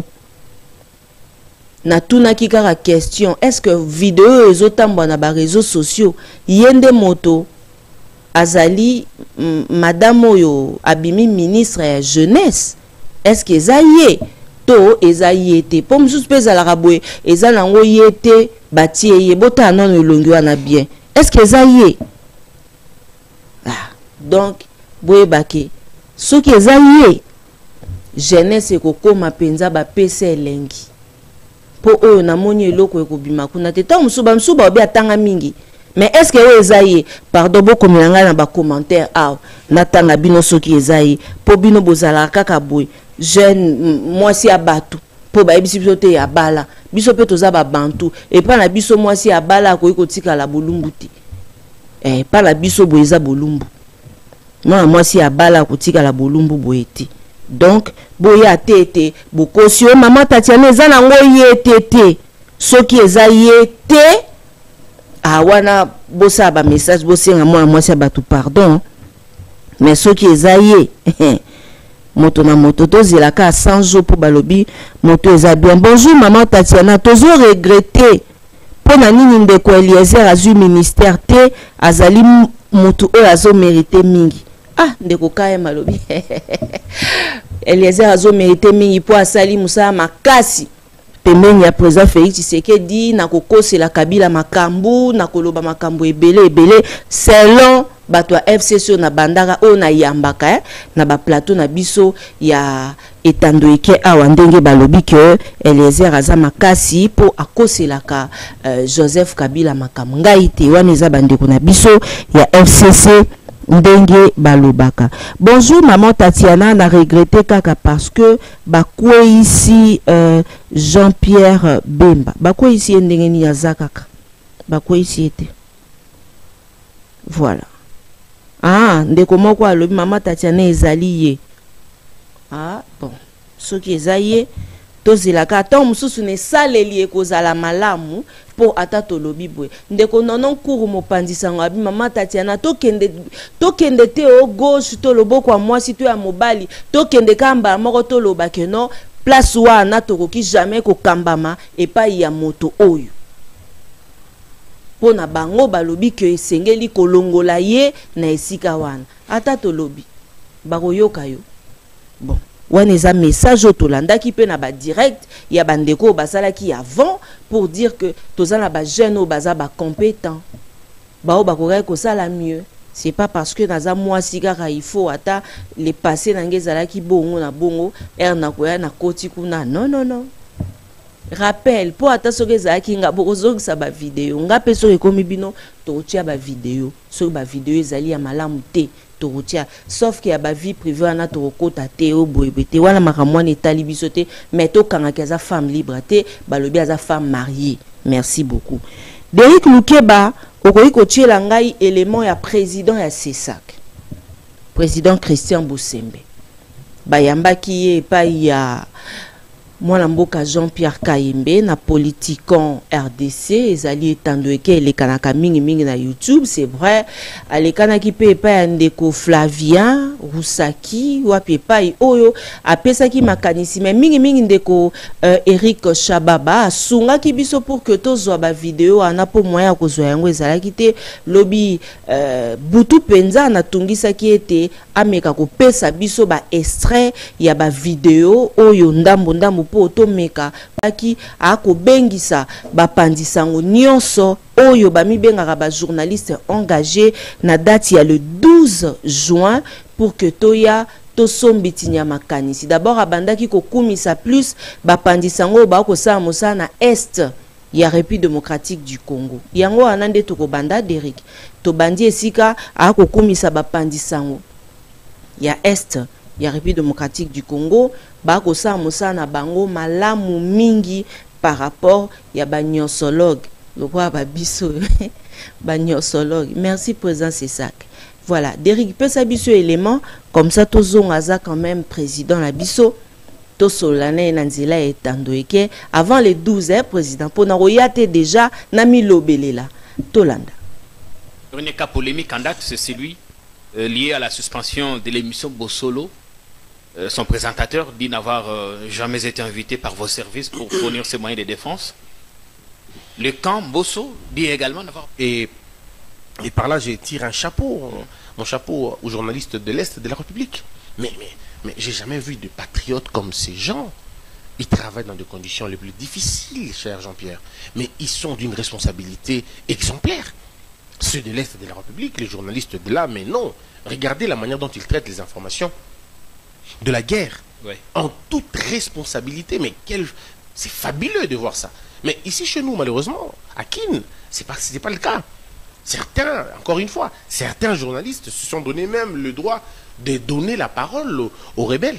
na tuna ki kaka question est-ce que vidéo ezotambwa na ba réseaux sociaux yende moto azali mm, madame oyo abimi ministre ya jeunesse est-ce que ezaye to ezaye te po mususu pe ezalaka boye eza nango ye te batie ye bota non elongi wana bien est-ce que ezaye ah, donc boye bake soki ezaye jeunesse ekokoma penza bapesa elengi po oyo namoni eloko ekobima kuna te ta musuba musuba obi atanga mingi. Mais est-ce que vous avez, pardon, beaucoup de gens dans les commentaires, ah, n'attendez bino soki ezaye, po bino bozala kaka boy, jeune, moi si abatu, po ba ebisi biso te ya bala, biso pe toza ba bantu, et pas na biso moi si abala ko ikotika la bolumbu te, eh, pas la biso boyeza bolumbu, non moi si abala ko tika la bolumbu boyete, donc boya tete, bokosi o maman Tatiana eza nango yete te, soki ezaye te. Ah wana bosa ba message bosenga moi moi ça batu pardon mais ce qui ezaye moto na moto to zelaka cent jours pour balobi moto eza bien bonjour maman Tatiana tozo regretter pour na nini ndeko Eliezer azu ministère te azali moto o azo mériter mingi ah ndeko kaye malobi Eliezer azo mériter mingi pour asali musa makasi pembeni ya président Félix Tshisekedi na kokose la kabila makambu na koloba makambu ebele ebele selon bato F C C na bandaka o na yambaka eh, na ba plateau na biso ya etandoike awa ndenge balobi ke Eliezer aza makasi po akosela ka uh, Joseph Kabila makambu ngai te wana eza bandeko na biso ya F C C ndenge balobaka. Bonjour maman Tatiana, na regretté kaka parce que bakwe ici euh, Jean-Pierre Bemba bakwe ici ndenge ni yazakaka bakwe ici était voilà ah ndeko moko alobi maman Tatiana ezali ye ah bon soki ezaye tozilaka ata mususu ne saleli ekozala malamu po ata tolobi boye ndeko nonon kuru mopandisa ngo abi maman Tatiana tokende tokende te au gauche to loboko a mwasi to ya mobali tokende kamba moko to lobake no place wana tokoki jamais ko kambama epai ya moto oyo pona bango balobi ke esengeli kolongola ye na esika wana ata tolobi bakoyoka yo bon wana eza message otolandaki pe na ba direct ya bandeko basalaki avant pour dire que tozana ba jeune o baza ba compétent ba o bakoka ko sala mieux c'est pas parce que naza mwasi kaka il faut ata les passé nangezalaki bongo na bongo er na koya na koti kuna non non non rappel po ata soki ezalaki nga bokozongisa ba video nga pe soki ekomi bino totia ba video soki ba video ezali ya malamu te torotia sauf que ya ba vie privée na torokota te o boyebete wana makamwana etali biso te mais to kanga kaza femme libre te balobi aza femme mariée. Merci beaucoup. Derrick Lukeba okoki kotiela ngai élément ya président ya C E S A C. Président Christian Boussembe. Bayambaki ye pa ya Mwana mboka Jean-Pierre Kayembe na politikon R D C ezali etandoeke elekanaka mingi mingi na YouTube, c'est vrai. Alekanaki pe pa ya ndeko Flavien Roussaki wapi pa oyo apesaki makanisi mais mingi mingi ndeko uh, Eric Shababa asungaki biso pour que tozwa ba vidéo ana po moya kozwa yango ezalaki te lobi uh, butu penza na tungisaki ete ameka kopesa biso ba extrait ya ba vidéo oyo ndambo ndambo po tomeka baki ako bengisa bapandisango nyonso oyo bamibengaka ba journaliste engagé na date ya le douze juin pour que toya tosombitinya makanisi. D'abord abandaki kokumisa plus bapandisango ba ko sa mosa na est ya République démocratique du Congo. Yango anande toko banda Derrick to bandi esika ako kumisa bapandisango ya est ya République démocratique du Congo bako sa mosa na bango malamu mingi par rapport ya ba nyosologue lokwa ba biso ba nyosologue. Merci président C E S A C. Voilà, Derrick peut s'abisso élément comme ça tozong aza quand même président la biso to solane nanzela etandoeke avant les douze heures président pour na royate déjà nami lobelela tolanda. Un cas polémique en date, c'est celui euh, lié à la suspension de l'émission Bossolo. Euh, son présentateur dit n'avoir euh, jamais été invité par vos services pour fournir ses moyens de défense. Le camp Bosso dit également n'avoir... Et, et par là, je tire un chapeau, mon chapeau aux journalistes de l'Est de la République. Mais, mais, mais j'ai jamais vu de patriotes comme ces gens. Ils travaillent dans des conditions les plus difficiles, cher Jean-Pierre. Mais ils sont d'une responsabilité exemplaire. Ceux de l'Est de la République, les journalistes de là, mais non. Regardez la manière dont ils traitent les informations de la guerre, ouais, en toute responsabilité. Mais quel... c'est fabuleux de voir ça. Mais ici chez nous, malheureusement, à Kin, c'est pas, c'est pas le cas. Certains, encore une fois, certains journalistes se sont donné même le droit de donner la parole aux, aux rebelles.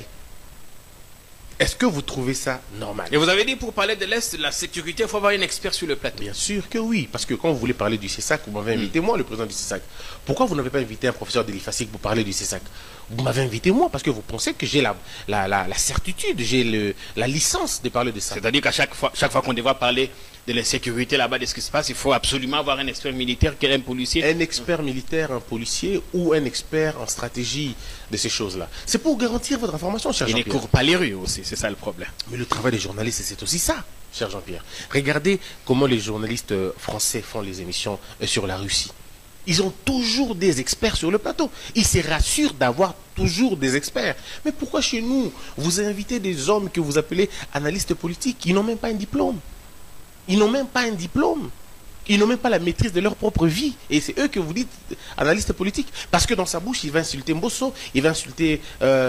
Est-ce que vous trouvez ça normal? Et vous avez dit pour parler de l'Est, de la sécurité, il faut avoir un expert sur le plateau. Bien sûr que oui, parce que quand vous voulez parler du C E S A C, vous m'avez invité, mmh. moi, le président du C E S A C. Pourquoi vous n'avez pas invité un professeur de l'I F A S I C pour parler du C E S A C? Vous m'avez invité moi, parce que vous pensez que j'ai la, la, la, la certitude, j'ai la licence de parler de ça. C'est-à-dire qu'à chaque fois, chaque fois qu'on devra parler de l'insécurité là-bas, de ce qui se passe, il faut absolument avoir un expert militaire, quel est un policier. Un expert militaire, un policier ou un expert en stratégie de ces choses-là. C'est pour garantir votre information, cher Jean-Pierre. Il ne court pas les rues aussi, c'est ça le problème. Mais le travail des journalistes, c'est aussi ça, cher Jean-Pierre. Regardez comment les journalistes français font les émissions sur la Russie. Ils ont toujours des experts sur le plateau. Ils se rassurent d'avoir toujours des experts. Mais pourquoi chez nous, vous invitez des hommes que vous appelez analystes politiques? Ils n'ont même pas un diplôme. Ils n'ont même pas un diplôme. Ils n'ont même pas la maîtrise de leur propre vie. Et c'est eux que vous dites analystes politiques. Parce que dans sa bouche, il va insulter Mbosso, il va insulter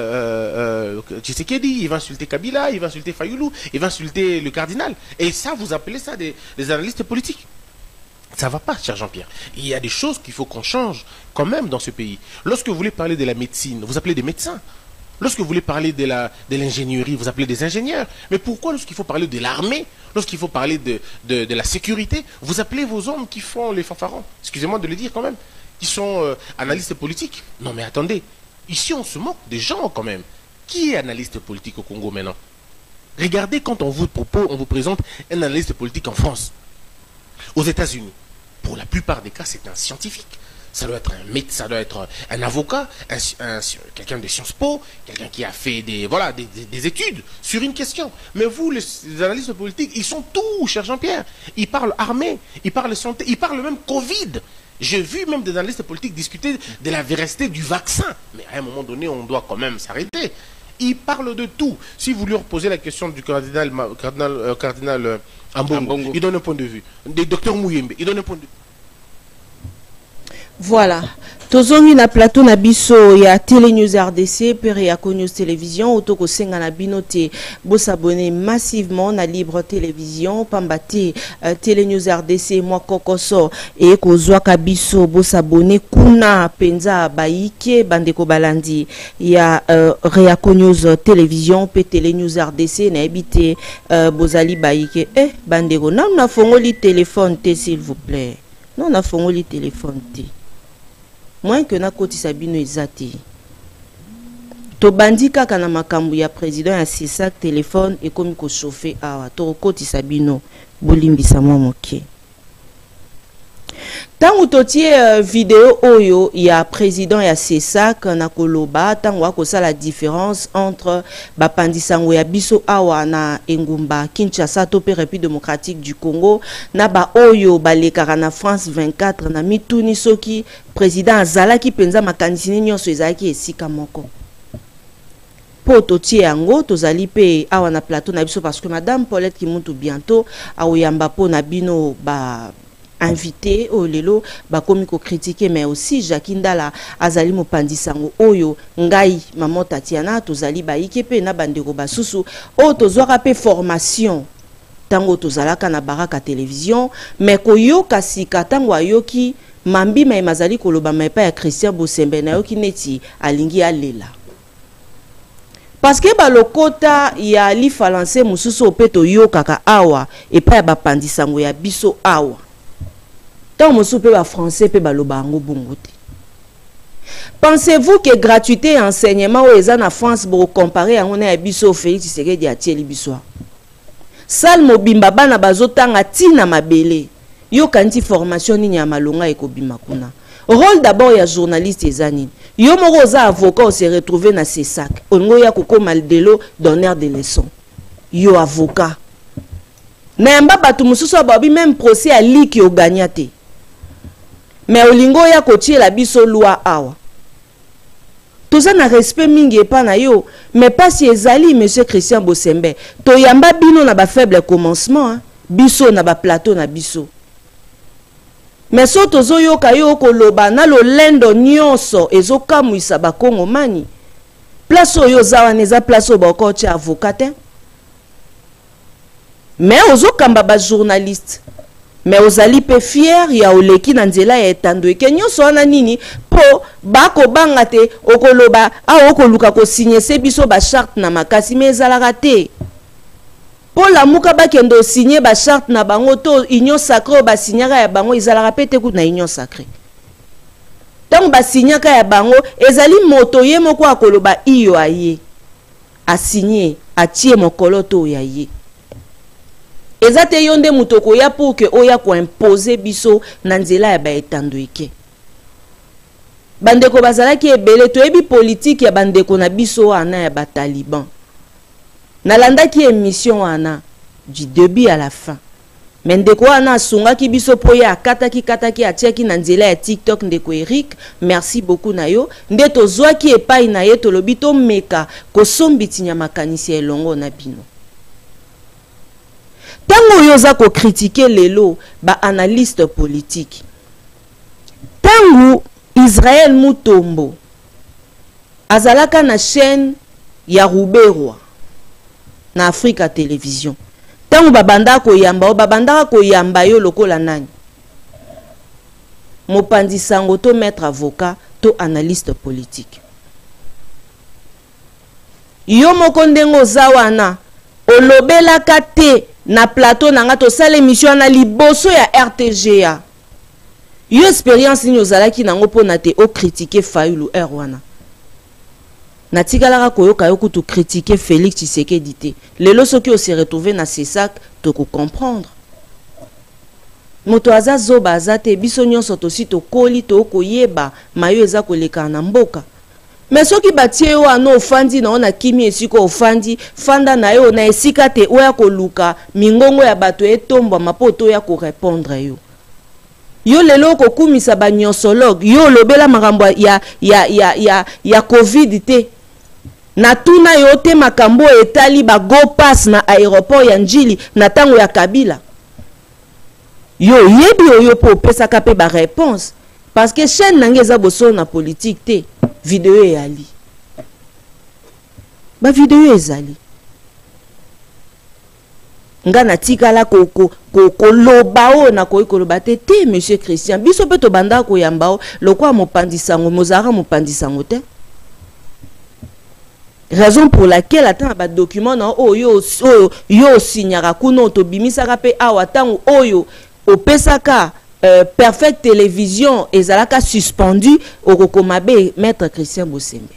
euh, euh, Tshisekedi, il va insulter Kabila, il va insulter Fayoulou, il va insulter le cardinal. Et ça, vous appelez ça des, des analystes politiques? Ça ne va pas, cher Jean-Pierre. Il y a des choses qu'il faut qu'on change quand même dans ce pays. Lorsque vous voulez parler de la médecine, vous appelez des médecins. Lorsque vous voulez parler de la de l'ingénierie, vous appelez des ingénieurs. Mais pourquoi lorsqu'il faut parler de l'armée, lorsqu'il faut parler de, de, de la sécurité, vous appelez vos hommes qui font les fanfarons, excusez-moi de le dire quand même, qui sont euh, analystes politiques? Non mais attendez, ici on se moque des gens quand même. Qui est analyste politique au Congo maintenant? Regardez quand on vous propose, on vous présente un analyste politique en France. Aux États-Unis, pour la plupart des cas, c'est un scientifique. Ça doit être un médecin, ça doit être un avocat, un, un, quelqu'un de Sciences Po, quelqu'un qui a fait des, voilà, des, des, des études sur une question. Mais vous, les, les analystes politiques, ils sont tout, cher Jean-Pierre. Ils parlent armée, ils parlent santé, ils parlent même Covid. J'ai vu même des analystes politiques discuter de la véracité du vaccin. Mais à un moment donné, on doit quand même s'arrêter. Ils parlent de tout. Si vous leur posez la question du cardinal, cardinal, euh, cardinal euh, Ambongo, Ambongo, il donne un point de vue. Des docteurs Mouyembe, il donne un point de vue. Voilà. Tozongi na plateau na biso ya Télé News R D C, Pere ya News Télévision, Otoko Senga na binote, bo s'abonner massivement na Libre Télévision, Pambati, uh, Télé News R D C, moi Kokoso, et Kozwa Kabiso, bo s'abonner, Kuna, Penza, Baike, Bandeko Balandi, ya uh, Reako News Télévision, P Télé News R D C, na ebite, uh, Bozali Baike, eh, Bandeko, non, na fongoli téléphone, te, s'il vous plaît. Non, na fongoli téléphone, te. Moins que na koti sabino ezati. To bandi kaka na makambu ya président ya sisa téléphone et comme ko chauffer awa to koti sabino bolimbisa mwa moke. Tangu totie uh, vidéo oyo ya président ya C E S A C na koloba tangu wako sa la différence entre bapandisango ya biso awa na Engumba Kinshasa to pe République démocratique du Congo na ba oyo balekaka na France vingt-quatre na mituni soki président azalaki penza makanisi nyonso ezalaki esika moko. Po totie yango tozali pe awa na plateau na biso parce que madame Paulette Kimuntu bientôt aoyamba po na bino ba invité au lelo bakomi ko critiquer mais aussi Jacques Ndala azali mopandisango oyo ngai maman Tatiana tozali baike pe na bandeko basusu o tozwaka pe formation tango tozalaka na baraka télévision mais koyoka sika tango ayoki mambi mai mazali koloba mai pa ya Christian Bosembe na yoki neti alingi alela parce que balokota ya li falanse mususu opeto yokaka awa et pa ba pandisango ya biso awa. Tant que vous ba français pe baloba ngo bunguti. Pensez-vous que gratuité et enseignement au ezan en France pour comparer à on a biso Félix Tshisekedi a tieli biso. Sal mobimba bana bazotanga tina mabele. Yo kanti formation ni malonga ekobima kuna. Rôle d'abord ya journaliste ezani. Yo moko za avocat on se retrouver na C E S A C. Ongo ya koko maldelo donneur de leçons. Yo avocat. Namba batu mususu babi même procès à li ki o gagnate. Mais olingo ya kotie la biso loi awa. Tout ça na respect mingi epa na yo, mais pas si ezali monsieur Christian Bosembe. To yamba bino na ba faible commencement, hein? Biso na ba plateau na biso. Mais so tozo yo kayo koloba na lo lendo nyonso ezokamwisa ba Kongo mani. Place oyo zawa neza place oyo ba ko tia avocat. Mais ozo kamba ba journaliste. Mais ozali pe fier ya oleki na nzela ya etando eke nyonso wana nini po bako bangate okoloba a okoluka ko signer se biso ba charte na makasi mais ezalaka te po la muka bakendo signer ba charte na bango to union sacrée ba signaka ya bango ezalaka pete ku na union sacrée tant ba signaka ya bango ezali moto ye moko akoloba iyo aye a signer atie mokolo to ya ye. Ezate yonde mutoko ya pour que oya ko imposer biso na nzela ya ba etando eke. Bandeko bazalaki ebele to ebi politique ya bandeko na biso wana ya ba Taliban. Nalandaki émission wana du début à la fin. Mendeko wana sungaki biso po ya kataki kataki atiaki na nzela ya TikTok ndeko Eric, merci beaucoup na yo. Nde tozwaki epai na ye tolobi to meka ko sombiti nya makanisi elongo na bino. Tango yoza ko critiquer lelo ba analyste politique. Tango Israël Mutombo azalaka na chaîne ya Ruberwa na Africa Télévision. Tango babanda ko yamba o babanda ko yamba yo lokola nani. Mopandi sango to maître avocat to analyste politique. Yo moko ndengo zawana olobelaka te na plateau nanga to sala émission na liboso ya R T G A. Yo expérience ni ozalaki nango pona te o critiquer Fayulu Erwana. Na tikalaka koyoka yo kutu critiquer Félix Tshisekedi te. Lelo soki o se retrouver na C E S A C to ko comprendre. Moto aza zoba azate biso nyonso to si to koli to koyeba mayo eza koleka na mboka. Mais ce qui batie yo ano ofandi na ona kimi esiko ofandi fanda na yo na esika te oya koluka mingongo ya bato etomba mapoto ya ko répondre yo. Yo lelo ko kumisa ba nyonsologue yo lobela makambo ya ya ya ya ya Covid te. Na tuna yo te makambo etali ba go pass na aéroport ya Njili na tango ya Kabila. Yo yebi yo po pesa ka pe ba réponse. parce que chaîne nange eza boso na politique te vidéo eyali ba vidéo ezali nga na tikala ko ko ko koloba o na ko koloba te te monsieur Christian biso pe to banda ko yambao lokwa mopandisango mozara mopandisango te raison pour laquelle attend ba document na oyo oyo yo signara kuno to bimisaka pe awa tango oyo opesaka euh, Perfect Télévision ezalaka suspendu okokomabe maître Christian Bosembe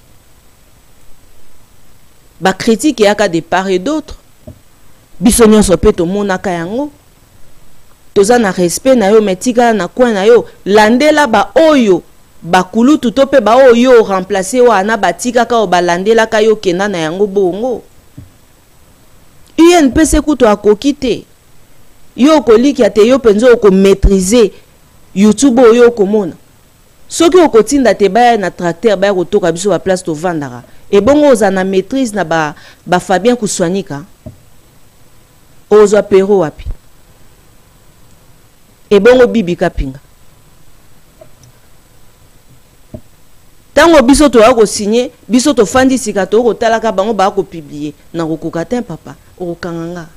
ba critique yaka de part et d'autre biso nyonso pe to monaka yango toza na respect na yo metika na coin na yo landela ba oyo bakulu tuto pe ba oyo remplacer wana batika ka obalandela ka yo kena na yango bongo U N P C kuto akokite yo koliki ate yo penzo ko maîtriser YouTube oyo komona soki okotinda te baya na tracteur baya kotoka biso ba place to vandara et bongo oza na maîtrise na ba ba Fabien Kuswanika ozo pero wapi et bongo bibi kapinga tango biso to ako signer biso to fandi sika to ko talaka bango ba ko publier na kokoka te papa okanganga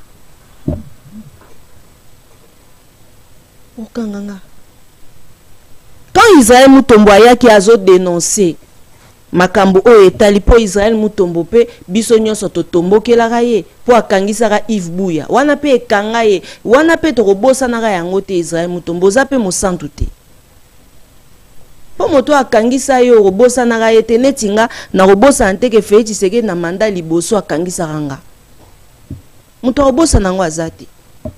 okanganga quand Israël mutombo ayaki azo dénoncer makambo o etali po Israël mutombo pe biso nyonso to tombokelaka ye po akangisaka Yves Buya wana pe ekanga ye wana pe to kobosanaka yango te Israël mutombo za pe mosantu te po moto akangisa yo kobosanaka ye te netinga na kobosana te ke Félix Tshisekedi na manda liboso akangisaka nga moto akobosana ngo aza te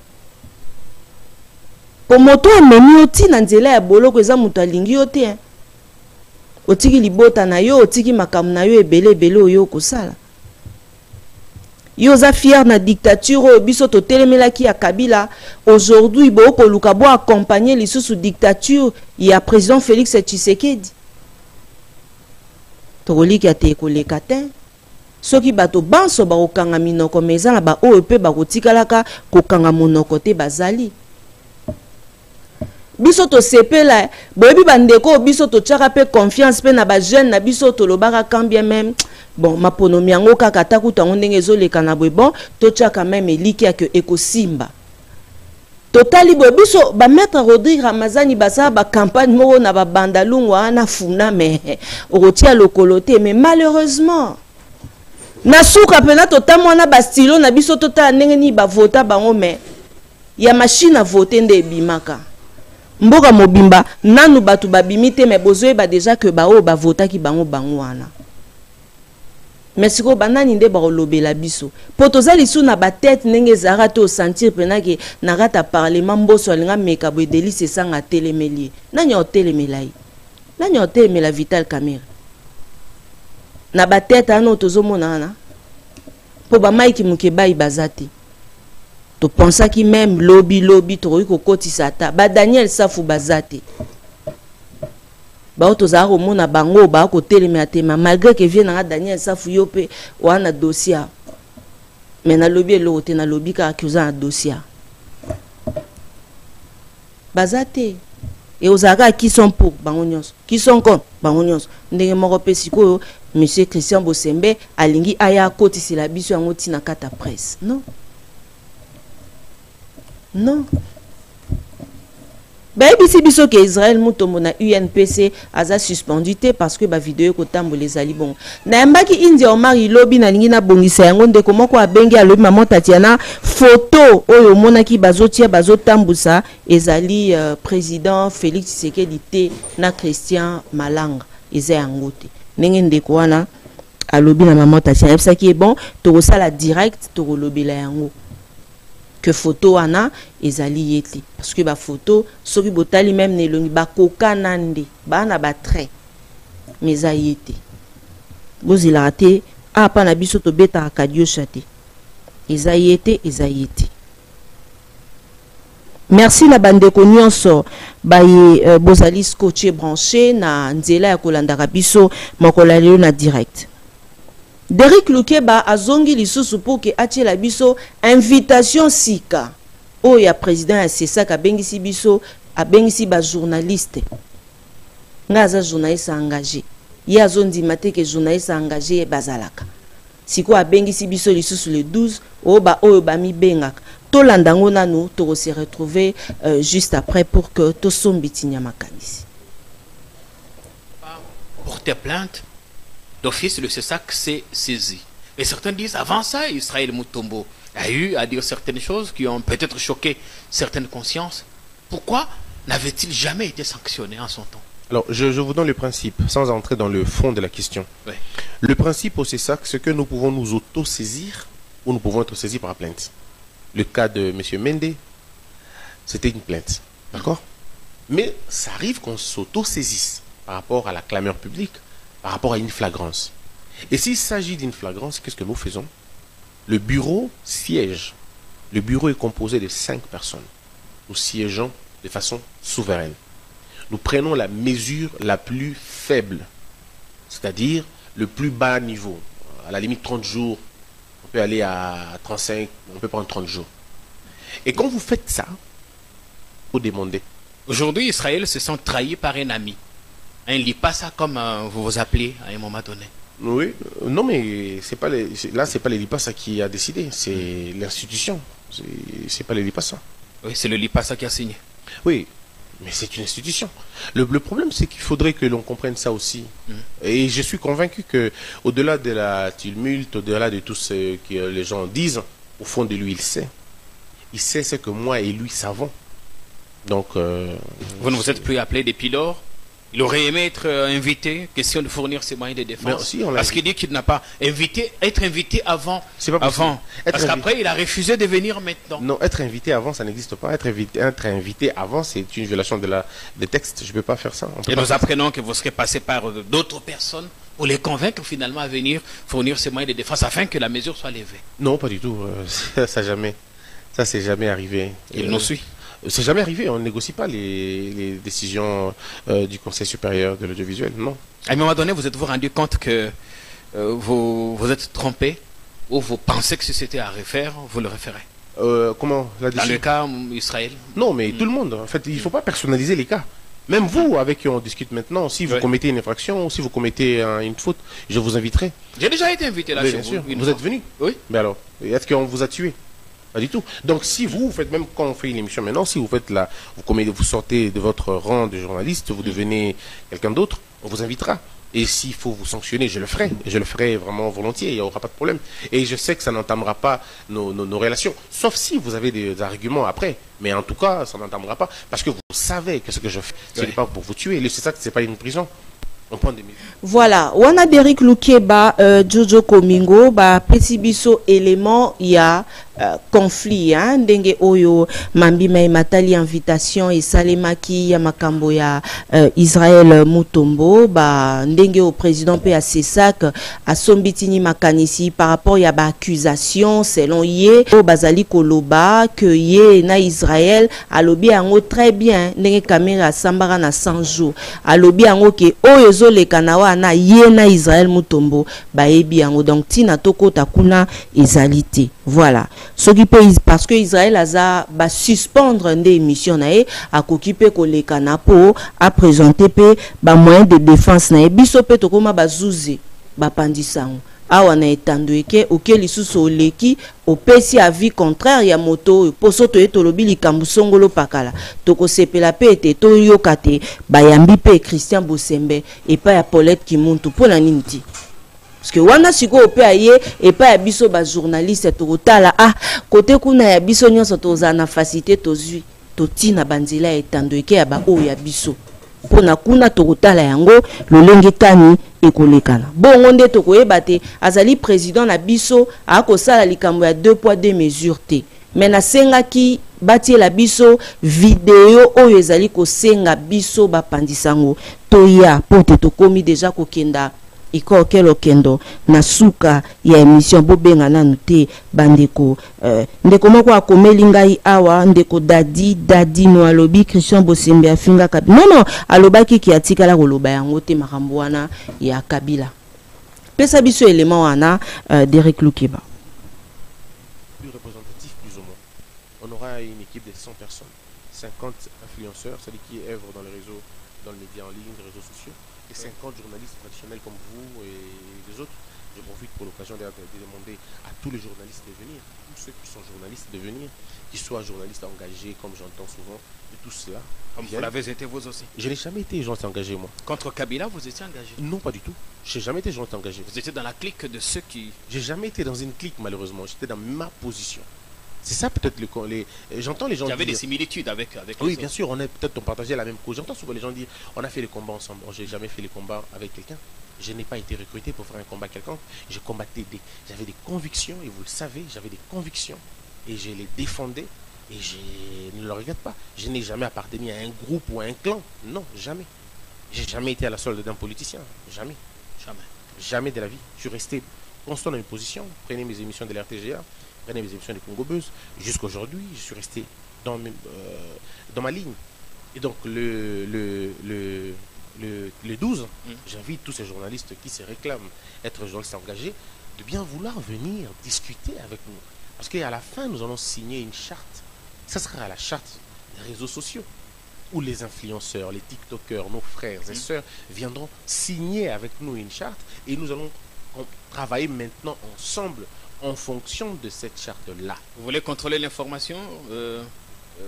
po moto amemi yo ntina nzela ya boloko eza moto alingi yo te otiki libota na yo otiki makamu na yo ebele ebele oyo kosala yo za fier na dictature oyo biso totelemelaki ya Kabila aujourd'hui bo koluka bo accompagner lisusu dictature ya président Félix Tshisekedi tokoliki ate ekoleka te soki bato banso bakokanga minoko meza na ba oyo pe bakotikalaka kokanga monoko te bazali biso to sepela boyebi bandeko biso to tchaka pe confiance pe na ba jeune na biso to lobaka quand bien même bon maponomi yango kaka takuta ngo ndenge ezoleka na boye bon to tchaka même eliki ya ke ekosimba totali boye biso ba maître Rodrigue Ramazani basa ba campagne moko na ba bandalungwa na funa mais okotia lokolo te mais malheureusement na suka pena totamwa na ba stylo na biso tota ndenge ni ba vota bango mais ya machine à voter nde bimaka mboka mobimba nanu batu babimite mais bozoe ba déjà que ba o ba vota ki bango bango wana mais siko banani nde ba lobela biso potozali su na ba tête ndenge zara to sentir pena ke na rata parlement mboso alinga meka bo delice sanga telemeli nani o telemelai nani o telemela Vital Kamerhe na ba tête ano tozomona na po ba maiki mukebai bazati to pensa ki même lobby lobby to ko kotisa ta ba Daniel Safu bazate ba otoza ko mona bango ba ko telema tema malgré que vient na Daniel Safu yope wana dossier mais na lobby lo te na lobby ka accusa na dossier bazate et ozaka qui sont pour bango nyonso qui sont contre bango nyonso ndenge moko pe sikoyo monsieur Christian Bosembe alingi aya kotisi la biso yango tina kata presse non non ba ebisi biso ke Israël mutombo na U N P C aza suspendu te parce que ba vidéo ko tambo les ali bon na mbaki India Omar ilobi na lingi na bongisa yango ndeko moko abengi alobi maman Tatiana photo oyo monaki bazotia bazotambusa ezali uh, président Félix Tshisekedi te na Christian Malanga eza yango te ndenge ndeko wana alobi na maman Tatiana ça qui est bon to sala direct to lobela yango que photo wana ezali yete parce que ba photo soki botali même nelongi ba kokanande ba na ba trait mais za yete bozila te apa na biso to beta kadio chate eza yete eza yete merci na bandeko nyonso ba ye uh, bozali scotché branché na nzela ya kolandaka biso makola lelo na direct. Derrick Lukeba azongi lisusu pour que atie la biso invitation sika o ya président ya sesa ka bengisi biso a bengisi ba journaliste nga aza journaliste engagé ye azondima te ke journaliste engagé bazalaka siko abengisi biso lisusu le douze oyo ba oyo bamibengaka tolanda yango nanu tokose retrouver euh, juste après pour que tosombi tinya makanisi. Porter plainte d'office, le C E S A C s'est saisi. Et certains disent, avant ça, Israël Mutombo a eu à dire certaines choses qui ont peut-être choqué certaines consciences. Pourquoi n'avait-il jamais été sanctionné en son temps? Alors, je, je vous donne le principe, sans entrer dans le fond de la question. Oui. Le principe au C E S A C, c'est que nous pouvons nous auto-saisir ou nous pouvons être saisis par plainte. Le cas de M. Mende, c'était une plainte. D'accord? Mais ça arrive qu'on s'auto-saisisse par rapport à la clameur publique, par rapport à une flagrance. Et s'il s'agit d'une flagrance, qu'est-ce que nous faisons? Le bureau siège. Le bureau est composé de cinq personnes. Nous siégeons de façon souveraine. Nous prenons la mesure la plus faible, c'est-à-dire le plus bas niveau. À la limite trente jours, on peut aller à trente-cinq, on peut prendre trente jours. Et quand vous faites ça, vous demandez. Aujourd'hui, Israël se sent trahi par un ami. Il ne lit pas ça comme euh, vous vous appelez à un moment donné. Oui, euh, non mais c'est pas les, là c'est pas les Lipassa qui a décidé, c'est l'institution. C'est pas les Lipassa. Oui, c'est le Lipassa qui a signé. Oui, mais c'est une institution. Le, le problème c'est qu'il faudrait que l'on comprenne ça aussi. Mmh. Et je suis convaincu que au-delà de la tumulte, au-delà de tout ce que les gens disent, au fond de lui il sait. Il sait ce que moi et lui savons. Donc euh, vous ne vous êtes plus appelé depuis lors? Il aurait aimé être invité, question de fournir ses moyens de défense. Aussi, parce qu'il dit qu'il n'a pas invité, être invité avant. C'est pas possible. Avant. Parce qu'après, il a refusé de venir maintenant. Non, être invité avant, ça n'existe pas. Être invité, être invité avant, c'est une violation de la, des textes. Je ne peux pas faire ça. Et nous apprenons que vous serez passé par d'autres personnes pour les convaincre finalement à venir fournir ses moyens de défense afin que la mesure soit levée. Non, pas du tout. Ça, ça jamais. Ça, c'est jamais arrivé. Il nous suit. C'est jamais arrivé, on ne négocie pas les, les décisions euh, du Conseil supérieur de l'audiovisuel, non. À un moment donné, vous êtes-vous rendu compte que euh, vous vous êtes trompé ou vous pensez que si c'était à refaire, vous le referez? euh, Comment la Dans le cas Israël? Non, mais mm. tout le monde. En fait, il ne faut pas personnaliser les cas. Même vous, avec qui on discute maintenant, si vous oui. commettez une infraction ou si vous commettez un, une faute, je vous inviterai. J'ai déjà été invité là. Bien sûr. Vous, vous êtes venu? Oui. Mais alors, est-ce qu'on vous a tué? Pas du tout. Donc si vous, vous faites, même quand on fait une émission maintenant, si vous faites la, vous, commettez, vous sortez de votre rang de journaliste, vous devenez quelqu'un d'autre, on vous invitera. Et s'il faut vous sanctionner, je le ferai. Je le ferai vraiment volontiers, il n'y aura pas de problème. Et je sais que ça n'entamera pas nos, nos, nos relations, sauf si vous avez des, des arguments après. Mais en tout cas, ça n'entamera pas, parce que vous savez que ce que je fais, ce n'est oui. pas pour vous tuer. C'est ça que ce n'est pas une prison. Voilà, wana Derrick Lukeba, euh, Jojo Komingo, ba petit biso élément il y a euh, conflit hein ndenge oyo mambi mai matali invitation et salemaki ya makambo ya euh, Israël Mutombo ba ndenge au président pe a C E S A C a sombitini makanisi par rapport ya ba accusation selon ye o bazali koloba que ye na Israël alobi ango très bien ndenge caméra sambara na cent jours alobi ango ke oyo le kanawa na ye na Israël Mutombo ba ebi yango donc tina toko takuna ezalité voilà ce qui peut parce que Israël aza ba suspendre des émissions na e a kokipe ko le kanapo a présenter pe ba moyen de défense na e biso pe tokoma ba zuze ba pandisango awa na etando eke oke lisusu oleki opesi avis contraire ya moto poso to etolobi likambu songolo pakala toko sepela pe ete to yokate bayambi pe Christian Bosembe et pas ya Paulette Kimuntu pona nini parce que wana siko ope aye et pas ya biso ba journaliste tokotala ah côté kuna ya biso nyonso toza na facilité tozui totina banzela etando eke ya ba o ya biso pona kuna tokotala yango lolenge kani ekolekana bongo nde tokoyeba te azali président na biso akosala likambo ya deux poids deux mesures te mais na sengaki batie la biso vidéo oyo ezali kosenga biso bapandisango toya pote tokomi déjà kokenda iko kelo kendo na suka ya émission bobenga nanu te bandeko euh, ndeko moko akomeli ngai awa ndeko dadi dadi no alobi Christian Bosembe afinga Kabila non non alobaki ki atikala koloba yango te makambo wana ya Kabila pesa biso élément wana euh, Derrick Lukeba plus représentatif plus ou moins on aura une équipe de cent personnes cinquante influenceurs c'est-à-dire qui œuvrent dans le réseau dans le média en ligne, les réseaux sociaux, et cinquante journalistes traditionnels comme vous et les autres. Je profite pour l'occasion de, de demander à tous les journalistes de venir, tous ceux qui sont journalistes de venir, qu'ils soient journalistes engagés, comme j'entends souvent, et tout cela. Comme vous l'avez été vous aussi. Je n'ai jamais été journaliste engagé, moi. Contre Kabila, vous étiez engagé? Non, pas du tout. Je n'ai jamais été journaliste engagé. Vous étiez dans la clique de ceux qui... J'ai jamais été dans une clique, malheureusement. J'étais dans ma position. C'est ça peut-être le... les. J'entends les gens dire... Il y avait des similitudes avec, avec oui, les bien autres. sûr, on est peut-être on partageait la même cause. J'entends souvent les gens dire on a fait les combats ensemble. Bon, j'ai jamais fait les combats avec quelqu'un. Je n'ai pas été recruté pour faire un combat quelconque. Je combattais des... J'avais des convictions, et vous le savez, j'avais des convictions. Et je les défendais. Et je ne le regrette pas. Je n'ai jamais appartenu à un groupe ou à un clan. Non, jamais. J'ai jamais été à la solde d'un politicien. Jamais. Jamais. Jamais de la vie. Je suis resté constant dans une position. Prenez mes émissions de l'R T G A. Prenez mes émissions de Congo Buzz. Jusqu'à aujourd'hui, je suis resté dans, mes, euh, dans ma ligne. Et donc, le, le, le, le, le douze, mm. j'invite tous ces journalistes qui se réclament être journalistes engagés de bien vouloir venir discuter avec nous. Parce qu'à la fin, nous allons signer une charte. Ça sera la charte des réseaux sociaux où les influenceurs, les TikTokers, nos frères et sœurs viendront signer avec nous une charte et nous allons travailler maintenant ensemble en fonction de cette charte-là. Vous voulez contrôler l'information, euh, euh,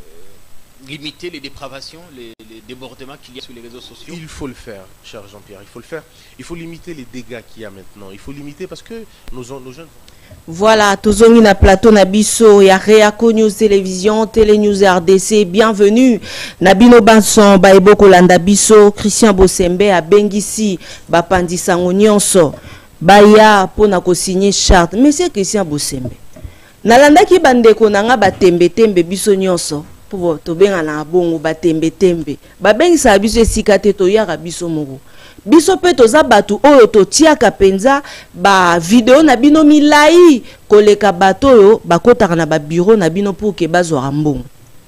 limiter les dépravations, les, les débordements qu'il y a sur les réseaux sociaux? Il faut le faire, cher Jean-Pierre, il faut le faire. Il faut limiter les dégâts qu'il y a maintenant. Il faut limiter parce que nos, nos jeunes... Voilà, tozongi na plateau na biso ya Réaco News Télévision, Télé News R D C, bienvenue. Nabino Banson, Baebo Kolanda biso, Christian Bosembe, a Bengisi, Bapandi Sango Nyonso, Baya, pona ko signer charte. Monsieur Christian Bosembe, nalanda ki bandeko nanga batembe tembe biso nyonso, pour tobenga na bongo batembe tembe, babengisa biso esikate to yaka biso moko. Biso pe toza batu oyo totiaka penza ba video na bino milai koleka bato oyo bakotaka na ba bureau na bino pour ke bazwa mbongo.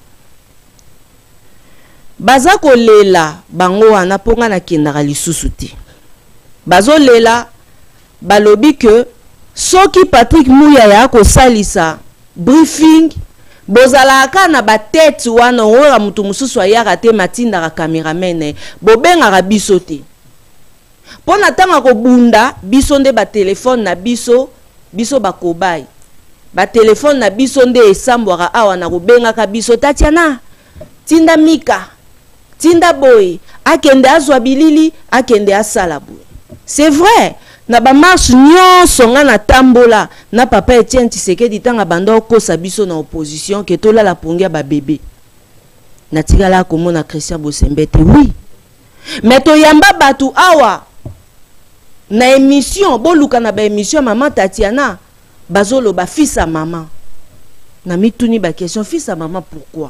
Baza kolela bango wana ponga na kendaka lisusu te. Bazo lela balobi ke soki Patrick Mouya ya ko salisa briefing bozalaka na ba tête wana oyo mutu mususu ayaka te matinda ka cameraman bobenga biso te. Pona tanga ko bunda biso nde ba téléphone na biso biso ba kobai ba téléphone na biso nde esambwaka awa na kobenga ka biso Tatiana tinda Mika tinda boy akende azwa bilili akende asala boy. C'est vrai na ba marche nyonso nga na tambola na papa Etienne Tshisekedi tanga banda kosa biso na opposition ke tola la pongia ba bébé na tigala ko mona Christian Bosembe te oui mais to yamba batu awa na émission boluka na ba émission maman Tatiana bazolo ba fils à maman na mituni ba question fils à maman pourquoi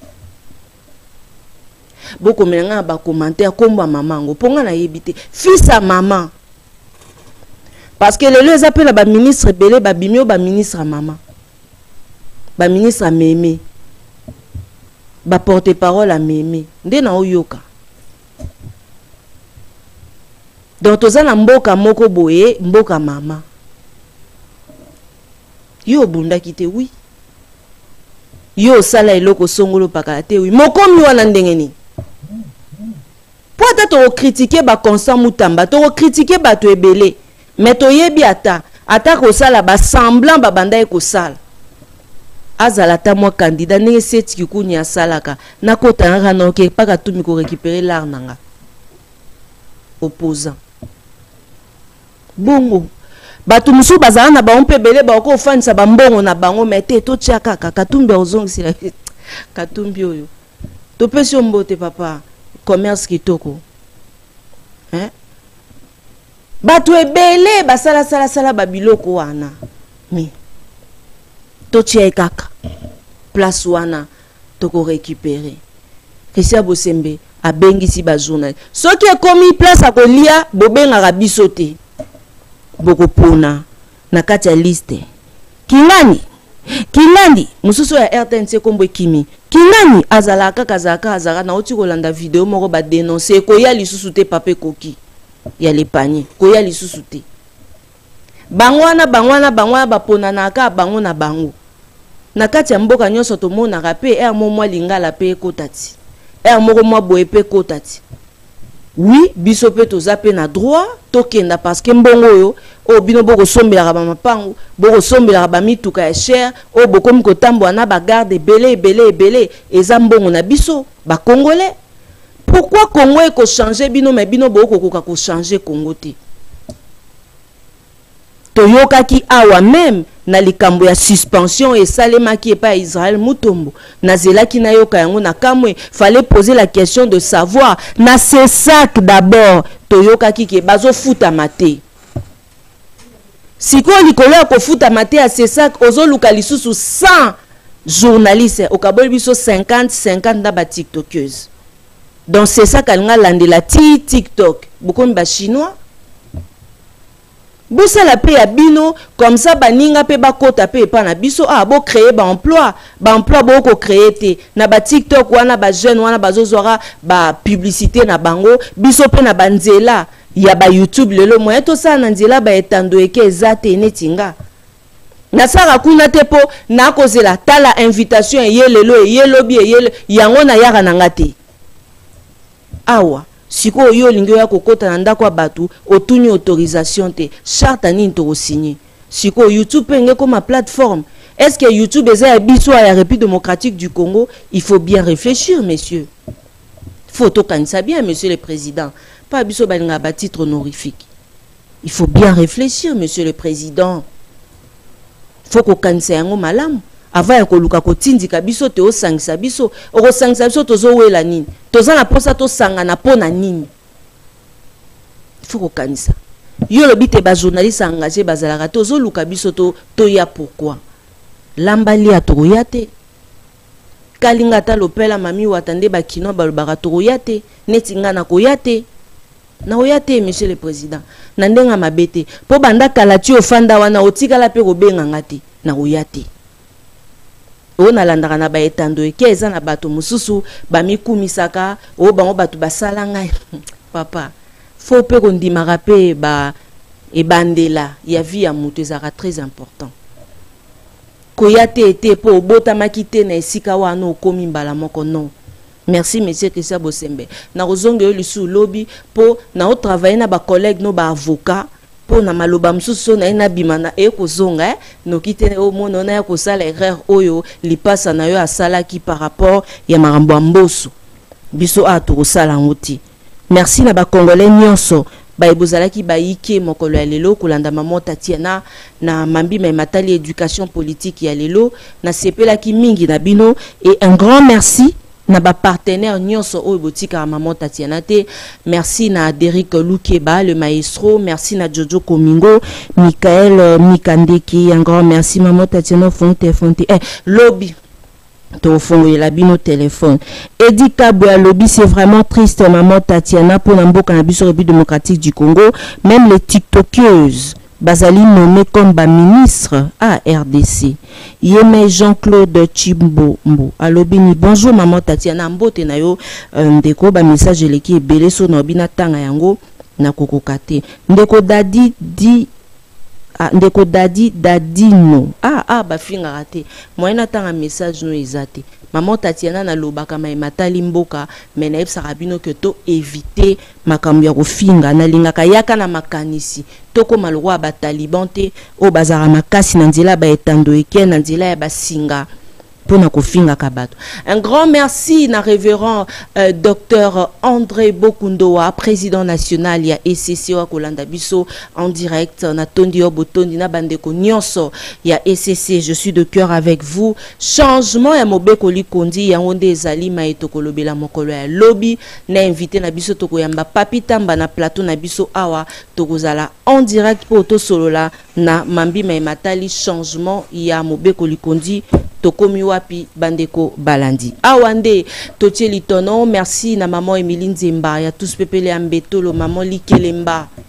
boko menanga ba commentaire komba maman ngo ponga na yebite fils à maman parce que le les appelle ba ministre belé ba bimio ba ministre à maman ba ministre à mémé ba porte-parole à mémé nde na oyoka. Donc toza na mboka moko boye mboka mama yo bunda kite oui yo sala eloko songolo pakala te oui mokomi wana ndengeni po ata to critiquer ba constant mutamba to critiquer bato ebele mais to yebi ata ata ko sala ba semblant ba banda ko sala azala ta moi candidat ne seti kikunya salaka na kota nga no ke paka tumi ko récupérer l'art nanga opposant bongo batu musu bazala na ba mpe bele ba ko ofanisa ba mbongo na bango mete to tiaka Katumbi ozongisi la Katumbi oyo to pesi mbote papa commerce kitoko hein batu ebele basala sala sala ba biloko wana mi to tiaka place wana to ko récupérer Christian Bosembe abengisi ba journal soki ekomi place a kolia bobenga biso te boko pona na kati ya liste kingani kingani mususu ya R T N C kombo kimi kingani azalaka kazaka azaka na oti kolanda video moko ba dénoncer ko ya lisusu te pape koki ya le panier ko ya lisusu te bangwana bangwana bangwana bapona na ka bango na bango na kati ya mboka nyonso to mona rapé er mo mwa lingala pe ekotati er moko mwa boye pe kotati. Oui, biso pe toza pe na droit tokenda parce que mbongo yo o bino boko sombela ba mapangu, boko sombela ba mituka ya cher, o boko miko tambo na ba garde belé belé belé eza mbongo na biso ba congolais. Pourquoi Congo eko changer bino mais bino boko koka ko changer Congo te? Toyoka ki awa même na likambo ya suspension et salema qui est pas Israël Mutombo na zelaki na yoka yango na kamwe, fallait poser la question de savoir na c'est ça d'abord toyoka ki ke bazo futa mate siko likolo ko futa mate à c'est ça ozo luka lisusu cent journalistes au kabol biso cinquante cinquante na ba tiktokeuse. Donc c'est ça kalinga landela ti TikTok beaucoup ba chinois. Bosa la paix à bino comme ça baninga pe ba kota pe pa na biso ah bo créer ba emploi ba emploi bo ko créer te na ba TikTok wana ba jeune wana bazozora ba publicité na bango biso pe na banzela ya ba YouTube lelo moyen to ça na nzela ba etando eke ezate netinga na sara kuna te po na kozela tala invitation ye lelo ye lobi ye yango na yaka na ngate awa siko yo lingo ya kokota na ndako batu otuni autorisation te charte ani to signer siko YouTube penge comme plateforme. Est-ce que YouTube est un biso à la République démocratique du Congo? Il faut bien réfléchir, messieurs. Faut to kanisa bien, monsieur le président. Pas biso balinga ba titre honorifique. Il faut bien réfléchir, monsieur le président. Faut ko kanisa yango malamu. Avant ya koluka ko tindika biso te o sangisa biso o sangisa biso tozo wela nini toza na posa to sanga na pona nini faut kanisa yo lobi te ba journaliste engagé bazalaka tozo luka biso to to ya pourquoi lambali ya to ya te kalinga ta lopela mami watande ba kino ba lobaka to ya te netinga na ko ya te na oya te monsieur le président na ndenga mabete po banda kala ti ofanda wana otikala pe kobenga ngati na oya te. O na landaka na ba etando eke eza na bato mususu ba mikumisaka o bango bato basala ngai papa faut pe kondimaka pe ba ebandela ya vie ya mutu ezaka très important koya te ete po obotamaki te na esika wana okomi mbala moko non. Merci monsieur Christian Bosembe na kozonga yo lisu lobi po na o travailler na ba collègue no ba avocat po na maloba msusu na ina bimana e kozonga eh? No kite o mono na ya kosala erreur oyo lipasa na yo asala ki par rapport ya marambo amboso biso a to kosala ngoti. Merci na ba congolais nyonso ba ebozala ki ba ike mokolo ya lelo kolanda maman Tatiana na mambi ma matali éducation politique ya lelo na sepela ki mingi na bino et un grand merci na ba partenaire nyonso oyo botika maman Tatiana te. Merci na Derek Lukeba le maestro, merci na Jojo Komingo, Michael Mikandeki, un grand merci maman Tatiana Fonte Fonte eh lobby to fongo la bino téléphone. Edi Kabwa lobby c'est vraiment triste maman Tatiana pour namboka na biso République démocratique du Congo, même les tiktokeuses Bazali nommé comme ba ministre à R D C. Yeme Jean-Claude Chimbo Mbo. Alobini bonjour maman Tatiana Mbote na yo ndeko ba message leki ebele so na bina tanga yango na kokokate. Ndeko dadi di ah, ndeko dadi dadino. Ah ah ba finga raté. Moyena tanga message no ezate. Maman Tatiana na lobaka ma matali mboka mena ep sarabino que to éviter makambo ya kofinga na lingaka yaka na makanisi toko malwa ba taliban te o bazara makasi na nzela ba etando eke na nzela ya basinga pona kofinga kabato. Un grand merci na révérend euh, docteur André Bokundoa, président national ya E C C wa kolanda biso en direct na tondi o botondi na bandeko nyonso ya E C C. Je suis de cœur avec vous. Changement ya mobeko likondi ya onde ezali ma etokolobela mokolo ya lobby na invité na biso toko yamba papi tamba na plateau na biso awa tokozala en direct po to solola na mambi ma matali changement ya mobeko likondi tokomi wapi bandeko balandi awande totie litono. Merci na maman Emilie Nzemba ya tous pepele ambetolo maman Likelemba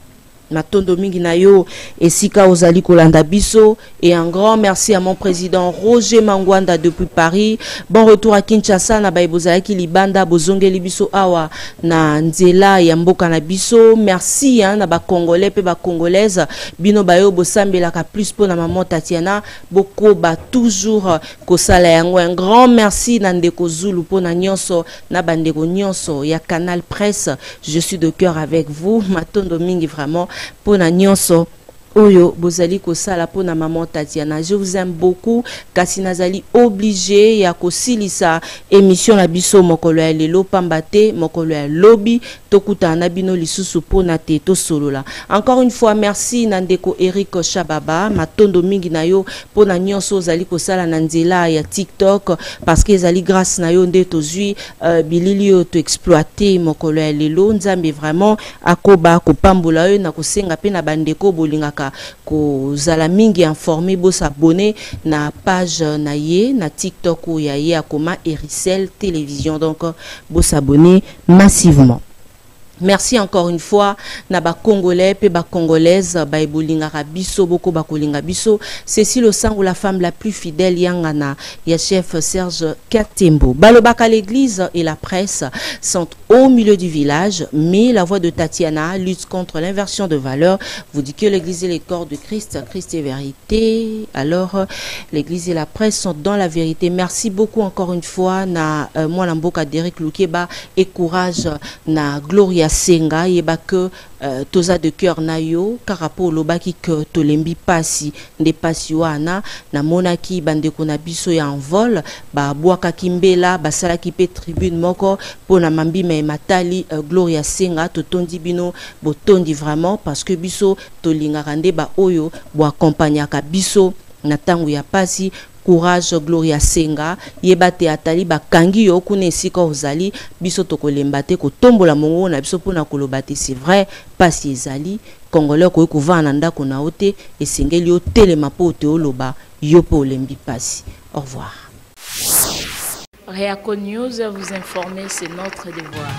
Matondo mingi na yo esika ozali kolanda biso. Et un grand merci à mon président Roger Mangwanda depuis Paris. Bon retour à Kinshasa na baibozalaki libanda bozongeli biso awa na nzela ya mboka na biso. Merci hein, na ba congolais pe ba congolaise bino bayo bosambelaka plus po na maman Tatiana boko ba toujours kosala yango. Un grand merci na ndeko Zulu po na nyonso na bandeko nyonso ya Canal Presse. Je suis de cœur avec vous. Matondo mingi vraiment po na nyonso Oyo bozali kosala po na maman Tatiana. Je vous aime beaucoup. Kasi nazali obligé ya kosilisa émission na biso mokolo ya lelo pambate mokolo ya lobi tokuta na bino lisusu po na te to solola. Encore une fois merci Nandeko Eric Shababa matondo mingi na yo po na nyonso zali kosala na nzela ya TikTok parce que zali grâce na yo nde tozui uh, bilili yo to exploiter mokolo ya lelo nzambe vraiment akoba kopambola yo na kosenga pe na bandeko bolingaka ko zala mingi informé bo s'abonner na page na ye na TikTok ou ya ye akoma Ericel Télévision donc bo s'abonner massivement. Merci encore une fois na ba congolais pe ba congolaise ba ebolinga biso boko ba kolinga biso. Cécile Osango la femme la plus fidèle yangana ya chef Serge Katembo. Balobaka l'église et la presse sont au milieu du village, mais la voix de Tatiana lutte contre l'inversion de valeurs. Vous dit que l'église et les corps de Christ, Christ est vérité. Alors l'église et la presse sont dans la vérité. Merci beaucoup encore une fois na euh, moi Lamboka Derek Lukeba et courage na Gloria Senga yeba que euh, toza de cœur na yo karapo lobaki que tolembi pasi nde pasi wana na monaki bandeko na biso ya envol ba bwaka kimbela basala ki pe tribune moko pona mambi me matali euh, Gloria Senga totondi bino botondi vraiment parce que biso tolinga rande ba oyo bo accompagnaka biso na tangu ya pasi. Courage Gloria Senga yebate atali bakangi yo kuna esika ozali biso tokolembate ko tombola mongo na biso pona kolobate c'est vrai pasi ezali congolais ko kovana ndako na ote esengeli yo telema po te oloba yo po lembi pasi. Au revoir. Réaco News, vous informer, c'est notre devoir.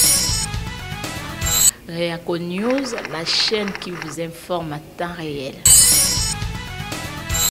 Réaco News, la chaîne qui vous informe à temps réel.